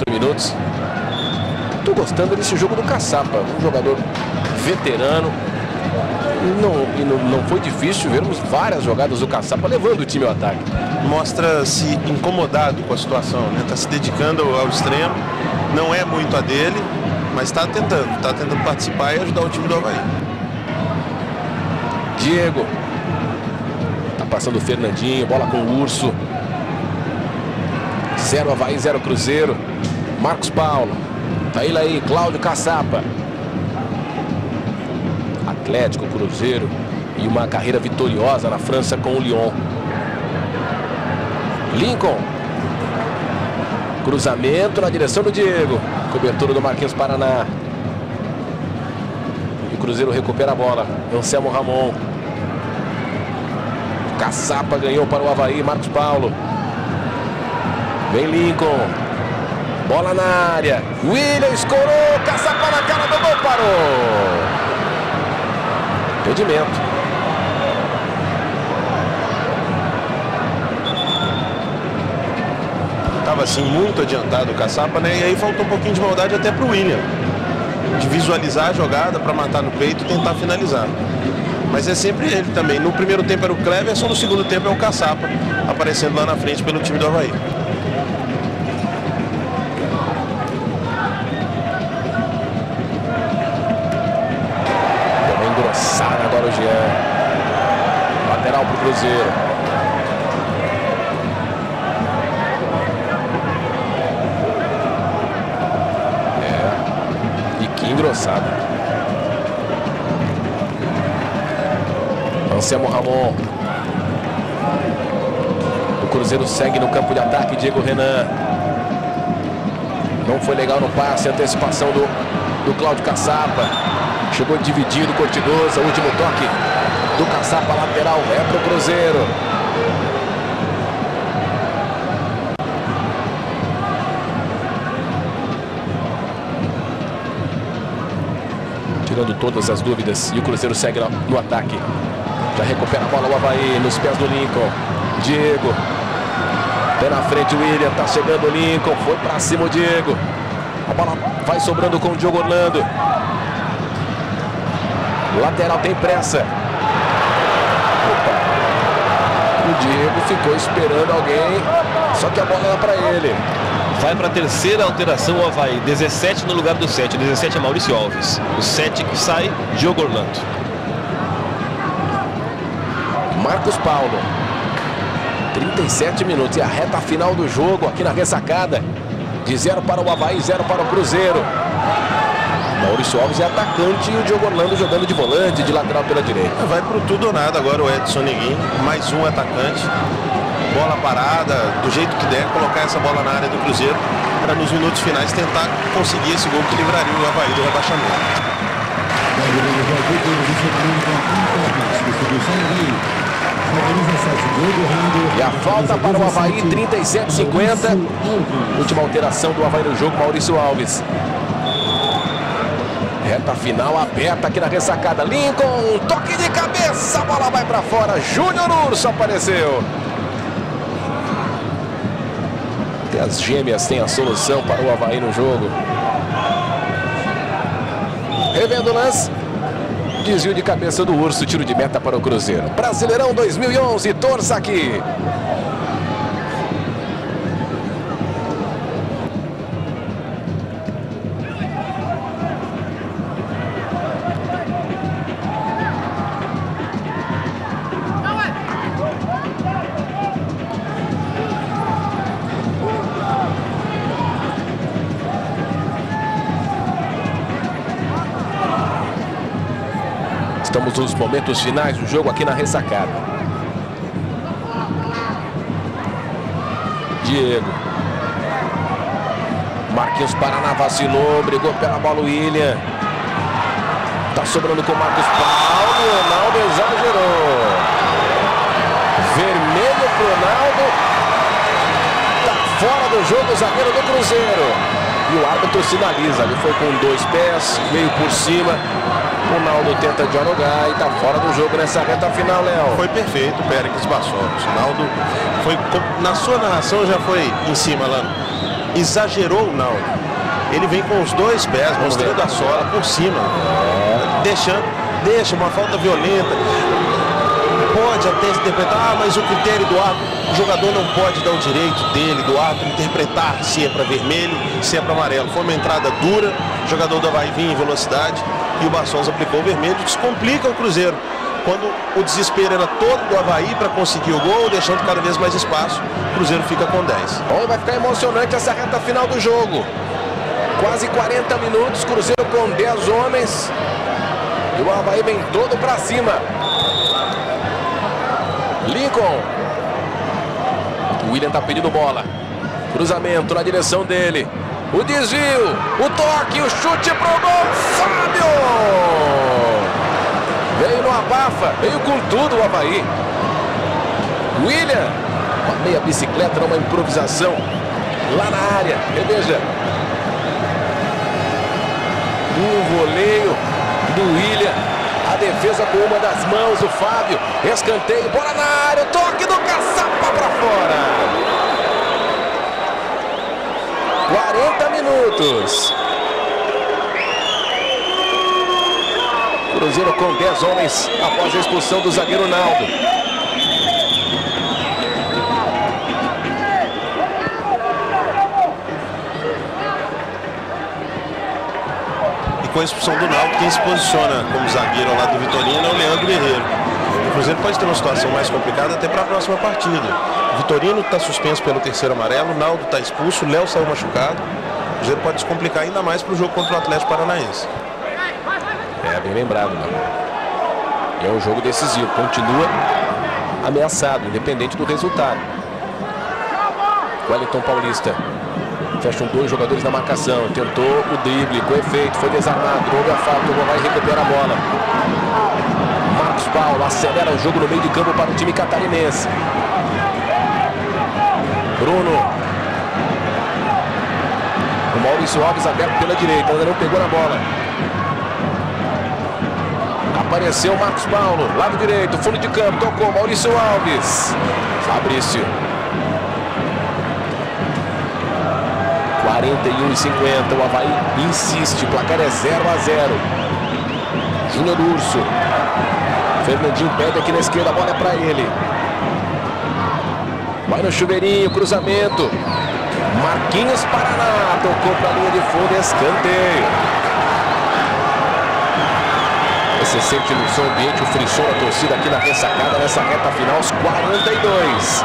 Minutos. Estou gostando desse jogo do Caçapa, um jogador veterano, Não foi difícil vermos várias jogadas do Caçapa levando o time ao ataque. Mostra-se incomodado com a situação, né? Está se dedicando ao extremo, não é muito a dele, mas está tentando participar e ajudar o time do Avaí. Diego. Tá passando o Fernandinho, bola com o Urso. 0 Avaí, 0 Cruzeiro. Marcos Paulo. Tá ele aí, Cláudio Caçapa. Atlético, Cruzeiro e uma carreira vitoriosa na França com o Lyon. Lincoln. Cruzamento na direção do Diego. Cobertura do Marquinhos Paraná. E o Cruzeiro recupera a bola. Anselmo Ramon. Caçapa ganhou para o Avaí. Marcos Paulo. Vem Lincoln. Bola na área. William escorou. Caçapa na cara do gol. Parou. Impedimento. Estava assim muito adiantado o Caçapa, né? E aí faltou um pouquinho de maldade até para o William, de visualizar a jogada para matar no peito e tentar finalizar. Mas é sempre ele também. No primeiro tempo era o Cleverson, no segundo tempo é o Caçapa aparecendo lá na frente pelo time do Avaí. Engrossada agora o Jean. Lateral para o Cruzeiro. E que engrossada. Anselmo Ramon. O Cruzeiro segue no campo de ataque. Diego Renan. Não foi legal no passe. Antecipação do Cláudio Caçapa. Chegou dividido, Cortinosa, último toque do Caçapa, lateral, é pro Cruzeiro. Tirando todas as dúvidas e o Cruzeiro segue no ataque. Já recupera a bola o Avaí nos pés do Lincoln. Diego. Pé na frente o William, tá chegando o Lincoln, foi pra cima o Diego. A bola vai sobrando com o Diogo Orlando. Lateral tem pressa. Opa. O Diego ficou esperando alguém, só que a bola era para ele. Vai para a terceira alteração o Avaí. 17 no lugar do 7. 17 é Maurício Alves. O 7 que sai, Diogo Orlando. Marcos Paulo. 37 minutos e a reta final do jogo aqui na ressacada. De 0 para o Avaí, 0 para o Cruzeiro. Maurício Alves é atacante e o Diogo Orlando jogando de volante, de lateral pela direita. Vai pro tudo ou nada agora o Edson Neguinho, mais um atacante. Bola parada, do jeito que der, colocar essa bola na área do Cruzeiro para nos minutos finais tentar conseguir esse gol que livraria o Avaí do rebaixamento. E a falta para o Avaí, 37-50. Última alteração do Avaí no jogo, Maurício Alves. Reta final aberta aqui na ressacada. Lincoln, toque de cabeça, a bola vai para fora. Júnior Urso apareceu. E as gêmeas têm a solução para o Avaí no jogo. Revendo o lance. Desvio de cabeça do Urso, tiro de meta para o Cruzeiro. Brasileirão 2011, torça aqui. Estamos nos momentos finais do jogo aqui na ressacada. Diego. Marquinhos Paraná vacilou, brigou pela bola o William. Tá sobrando com o Marcos Paulo. Ronaldo exagerou. Vermelho pro Ronaldo. Tá fora do jogo o zagueiro do Cruzeiro. E o árbitro sinaliza. Ele foi com 2 pés, meio por cima. Ronaldo tenta dialogar e está fora do jogo nessa reta final, Léo. Foi perfeito o Péricles Bassolos. Ronaldo foi, na sua narração já foi em cima lá. Exagerou o Ronaldo. Ele vem com os 2 pés, mostrando a sola por cima. Deixando. deixa uma falta violenta. Pode até se interpretar, mas o critério do árbitro, o jogador não pode dar o direito dele, do árbitro, interpretar se é para vermelho, se é para amarelo. Foi uma entrada dura, o jogador do Avaí vinha em velocidade e o Barçons aplicou o vermelho, descomplica o Cruzeiro. Quando o desespero era todo do Avaí para conseguir o gol, deixando cada vez mais espaço, o Cruzeiro fica com 10. Bom, vai ficar emocionante essa reta final do jogo. Quase 40 minutos, Cruzeiro com 10 homens. E o Avaí vem todo para cima. Lincoln. O William tá pedindo bola. Cruzamento na direção dele. O desvio, o toque, o chute pro gol. Fábio! Veio no abafa, veio com tudo o Avaí. William, uma meia bicicleta numa improvisação lá na área. Veja. Um voleio do William. A defesa com uma das mãos, o Fábio. Escanteio, bola na área, o toque do Caçapa para fora. 40 minutos. Cruzeiro com 10 homens após a expulsão do zagueiro Naldo. E com a expulsão do Naldo, quem se posiciona como zagueiro ao lado do Vitorino é o Leandro Guerreiro. O Cruzeiro pode ter uma situação mais complicada até para a próxima partida. O Vitorino está suspenso pelo terceiro amarelo, o Naldo está expulso, o Léo saiu machucado. O Cruzeiro pode se complicar ainda mais para o jogo contra o Atlético Paranaense. É, bem lembrado, né? É um jogo decisivo, continua ameaçado, independente do resultado. Wellington Paulista. Fecham 2 jogadores na marcação, tentou o drible, com efeito, foi desarmado, houve a falta, o Vai recupera a bola. Marcos Paulo acelera o jogo no meio de campo para o time catarinense. Bruno. O Maurício Alves aberto pela direita, ainda não pegou na bola. Apareceu o Marcos Paulo, lado direito, fundo de campo, tocou Maurício Alves. Fabrício. 41:50, o Avaí insiste, o placar é 0-0. Júnior Urso. Fernandinho pede aqui na esquerda, a bola é para ele. Vai no chuveirinho, cruzamento. Marquinhos Paraná, tocou para a linha de fundo, escanteio. Você sente no som ambiente o frisson da torcida aqui na ressacada, nessa reta final, aos 42.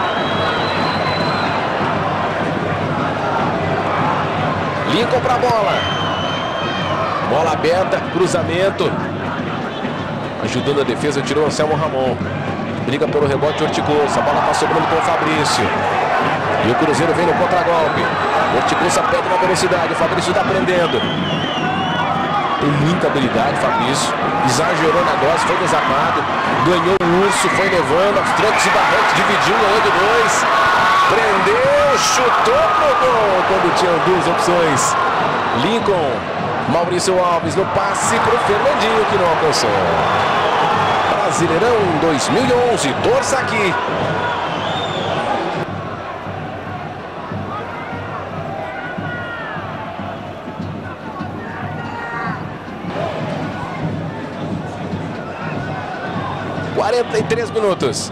Lincoln para a bola. Bola aberta, cruzamento. Ajudando a defesa, tirou o Anselmo Ramon. Briga pelo rebote Horticosa. A bola está sobrando com o Fabrício. E o Cruzeiro vem no contragolpe. Horticosa perde na velocidade. O Fabrício está prendendo. Tem muita habilidade, Fabrício. Exagerou na dose, foi desarmado. Ganhou o Urso, foi levando aos trancos e barrancos. Dividiu, ganhou de 2. Prendeu, chutou pro gol quando tinham 2 opções. Lincoln, Maurício Alves no passe pro Fernandinho, que não alcançou. Brasileirão 2011, torça aqui. – 43 minutos.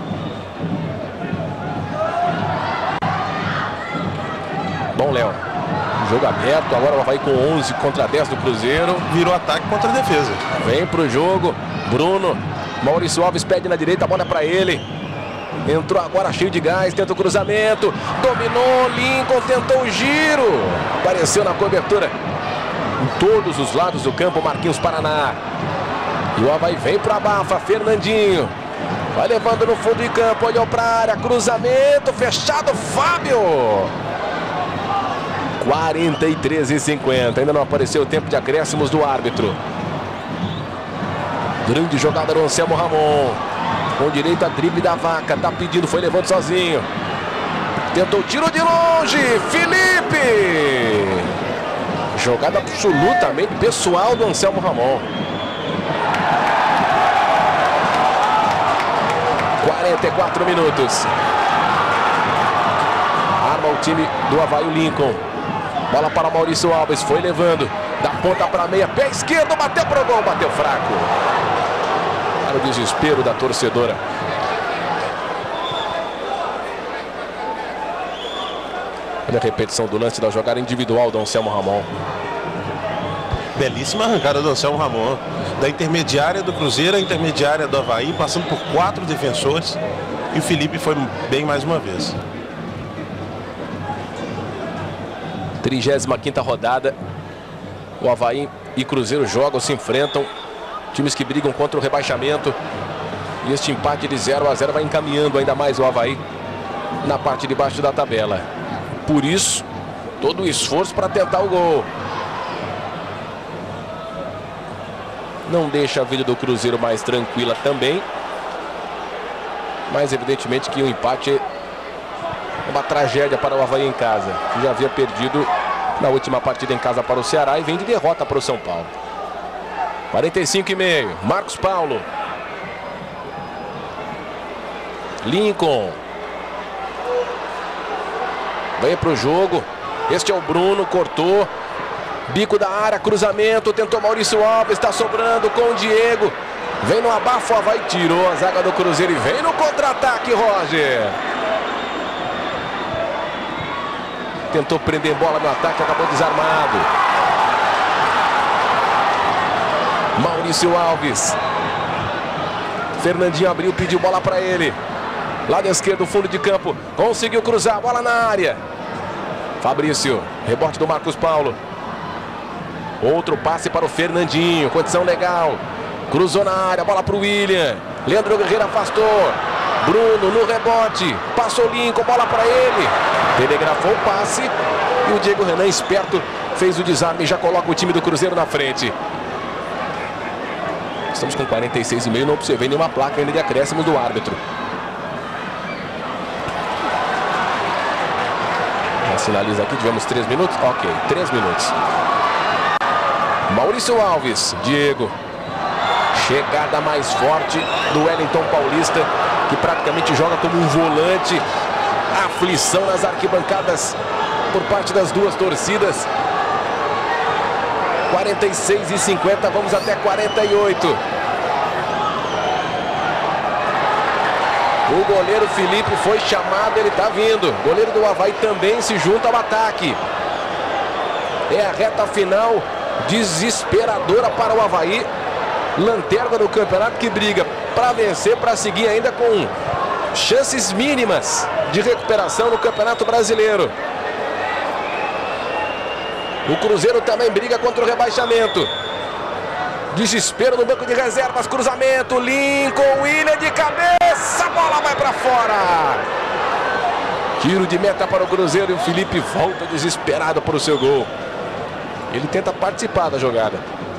Bom, Léo. Jogo aberto, agora o Avaí com 11 contra 10 do Cruzeiro. Virou ataque contra a defesa. Vem pro jogo, Bruno. Maurício Alves pede na direita, a bola é pra ele. Entrou agora cheio de gás, tenta o cruzamento. Dominou, Lincoln tentou o giro. Apareceu na cobertura. Em todos os lados do campo, Marquinhos Paraná. E o Avaí vem pra abafa, Fernandinho. Vai levando no fundo de campo, olhou pra área, cruzamento, fechado, Fábio. 43:50, ainda não apareceu o tempo de acréscimos do árbitro. Grande jogada do Anselmo Ramon. Com direito a drible da Vaca, tá pedindo, foi levando sozinho. Tentou o tiro de longe, Felipe. Jogada absolutamente pessoal do Anselmo Ramon. 44 minutos. Arma o time do Avaí, o Lincoln. Bola para Maurício Alves, foi levando. Da ponta para a meia, pé esquerdo, bateu pro gol, bateu fraco. Para o desespero da torcedora. Olha a repetição do lance da jogada individual do Anselmo Ramon. Belíssima arrancada do Anselmo Ramon. Da intermediária do Cruzeiro à intermediária do Avaí, passando por 4 defensores. E o Felipe foi bem mais uma vez. 35ª rodada. O Avaí e Cruzeiro jogam, se enfrentam. Times que brigam contra o rebaixamento. E este empate de 0-0 vai encaminhando ainda mais o Avaí na parte de baixo da tabela. Por isso, todo o esforço para tentar o gol. Não deixa a vida do Cruzeiro mais tranquila também. Mas evidentemente que o empate é uma tragédia para o Avaí em casa, que já havia perdido na última partida em casa para o Ceará e vem de derrota para o São Paulo. 45,5. Marcos Paulo. Lincoln. Vem para o jogo. Este é o Bruno, cortou. Bico da área, cruzamento, tentou Maurício Alves, está sobrando com o Diego. Vem no abafo, vai, tirou a zaga do Cruzeiro e vem no contra-ataque, Roger. Tentou prender bola no ataque, acabou desarmado. Maurício Alves. Fernandinho abriu, pediu bola para ele. Lado esquerdo, fundo de campo. Conseguiu cruzar, bola na área. Fabrício, rebote do Marcos Paulo. Outro passe para o Fernandinho, condição legal. Cruzou na área, bola para o William. Leandro Guerreiro afastou. Bruno no rebote. Passou Lincoln, bola para ele. Telegrafou o passe. E o Diego Renan, esperto, fez o desarme e já coloca o time do Cruzeiro na frente. Estamos com 46,5. Não observei nenhuma placa ainda de acréscimo do árbitro. Sinaliza aqui, tivemos 3 minutos. Ok, 3 minutos. Maurício Alves, Diego. Chegada mais forte do Wellington Paulista, que praticamente joga como um volante. Aflição nas arquibancadas por parte das duas torcidas. 46,50, vamos até 48. O goleiro Felipe foi chamado, ele está vindo. O goleiro do Avaí também se junta ao ataque. É a reta final desesperadora para o Avaí. Lanterna do campeonato que briga para vencer, para seguir ainda com chances mínimas de recuperação no Campeonato Brasileiro. O Cruzeiro também briga contra o rebaixamento. Desespero no banco de reservas, cruzamento, Lincoln, William de cabeça, a bola vai para fora. Tiro de meta para o Cruzeiro e o Felipe volta desesperado para o seu gol. Ele tenta participar da jogada.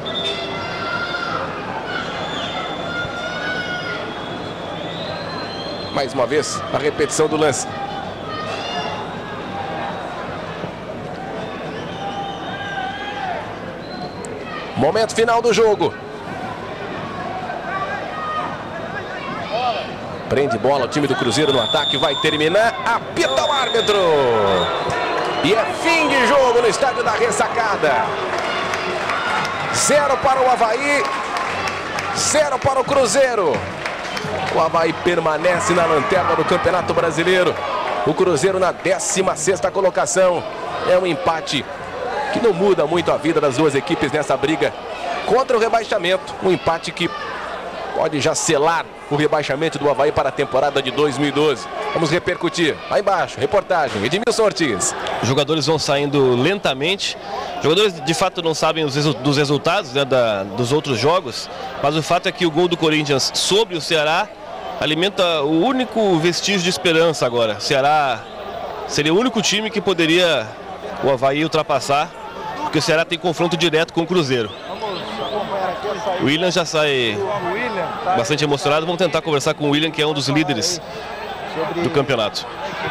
Mais uma vez, a repetição do lance. Momento final do jogo. Prende bola o time do Cruzeiro no ataque. Vai terminar. Apita o árbitro. E é fim de jogo no estádio da Ressacada. 0 para o Avaí. 0 para o Cruzeiro. O Avaí permanece na lanterna do Campeonato Brasileiro. O Cruzeiro na 16ª colocação. É um empate que não muda muito a vida das duas equipes nessa briga contra o rebaixamento. Um empate que pode já selar o rebaixamento do Avaí para a temporada de 2012. Vamos repercutir. Lá embaixo, reportagem, Edmilson Ortiz. Os jogadores vão saindo lentamente. Os jogadores de fato não sabem dos resultados, né, dos outros jogos. Mas o fato é que o gol do Corinthians sobre o Ceará alimenta o único vestígio de esperança agora. O Ceará seria o único time que poderia o Avaí ultrapassar, porque o Ceará tem confronto direto com o Cruzeiro. O William já sai bastante emocionado. Vamos tentar conversar com o William, que é um dos líderes do campeonato.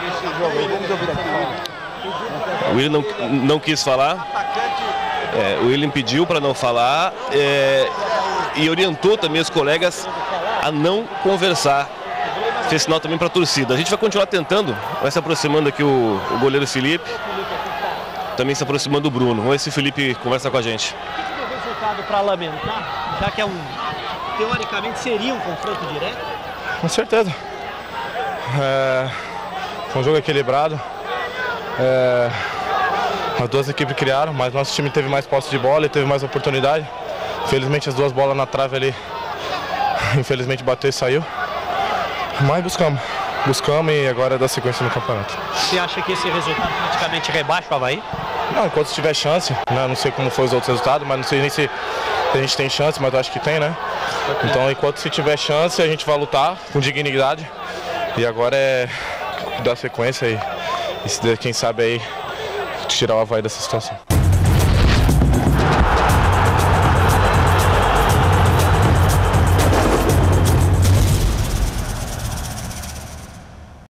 O William não quis falar. O William pediu para não falar e orientou também os colegas a não conversar. Fez sinal também para a torcida. A gente vai continuar tentando. Vai se aproximando aqui o goleiro Felipe. Também se aproximando do Bruno. Vamos ver se o Felipe conversa com a gente. resultado para lamentar, já que teoricamente seria um confronto direto? Com certeza. Foi um jogo equilibrado. As duas equipes criaram, mas nosso time teve mais posse de bola e teve mais oportunidade. Infelizmente as duas bolas na trave ali, infelizmente bateu e saiu. Mas buscamos e agora é dar sequência no campeonato. Você acha que esse resultado praticamente rebaixa o Avaí? Não, enquanto tiver chance, né? Não sei como foi os outros resultados, mas não sei nem se a gente tem chance, mas eu acho que tem, né? Então enquanto se tiver chance, a gente vai lutar com dignidade. E agora é dar sequência e quem sabe aí tirar o Avaí dessa situação.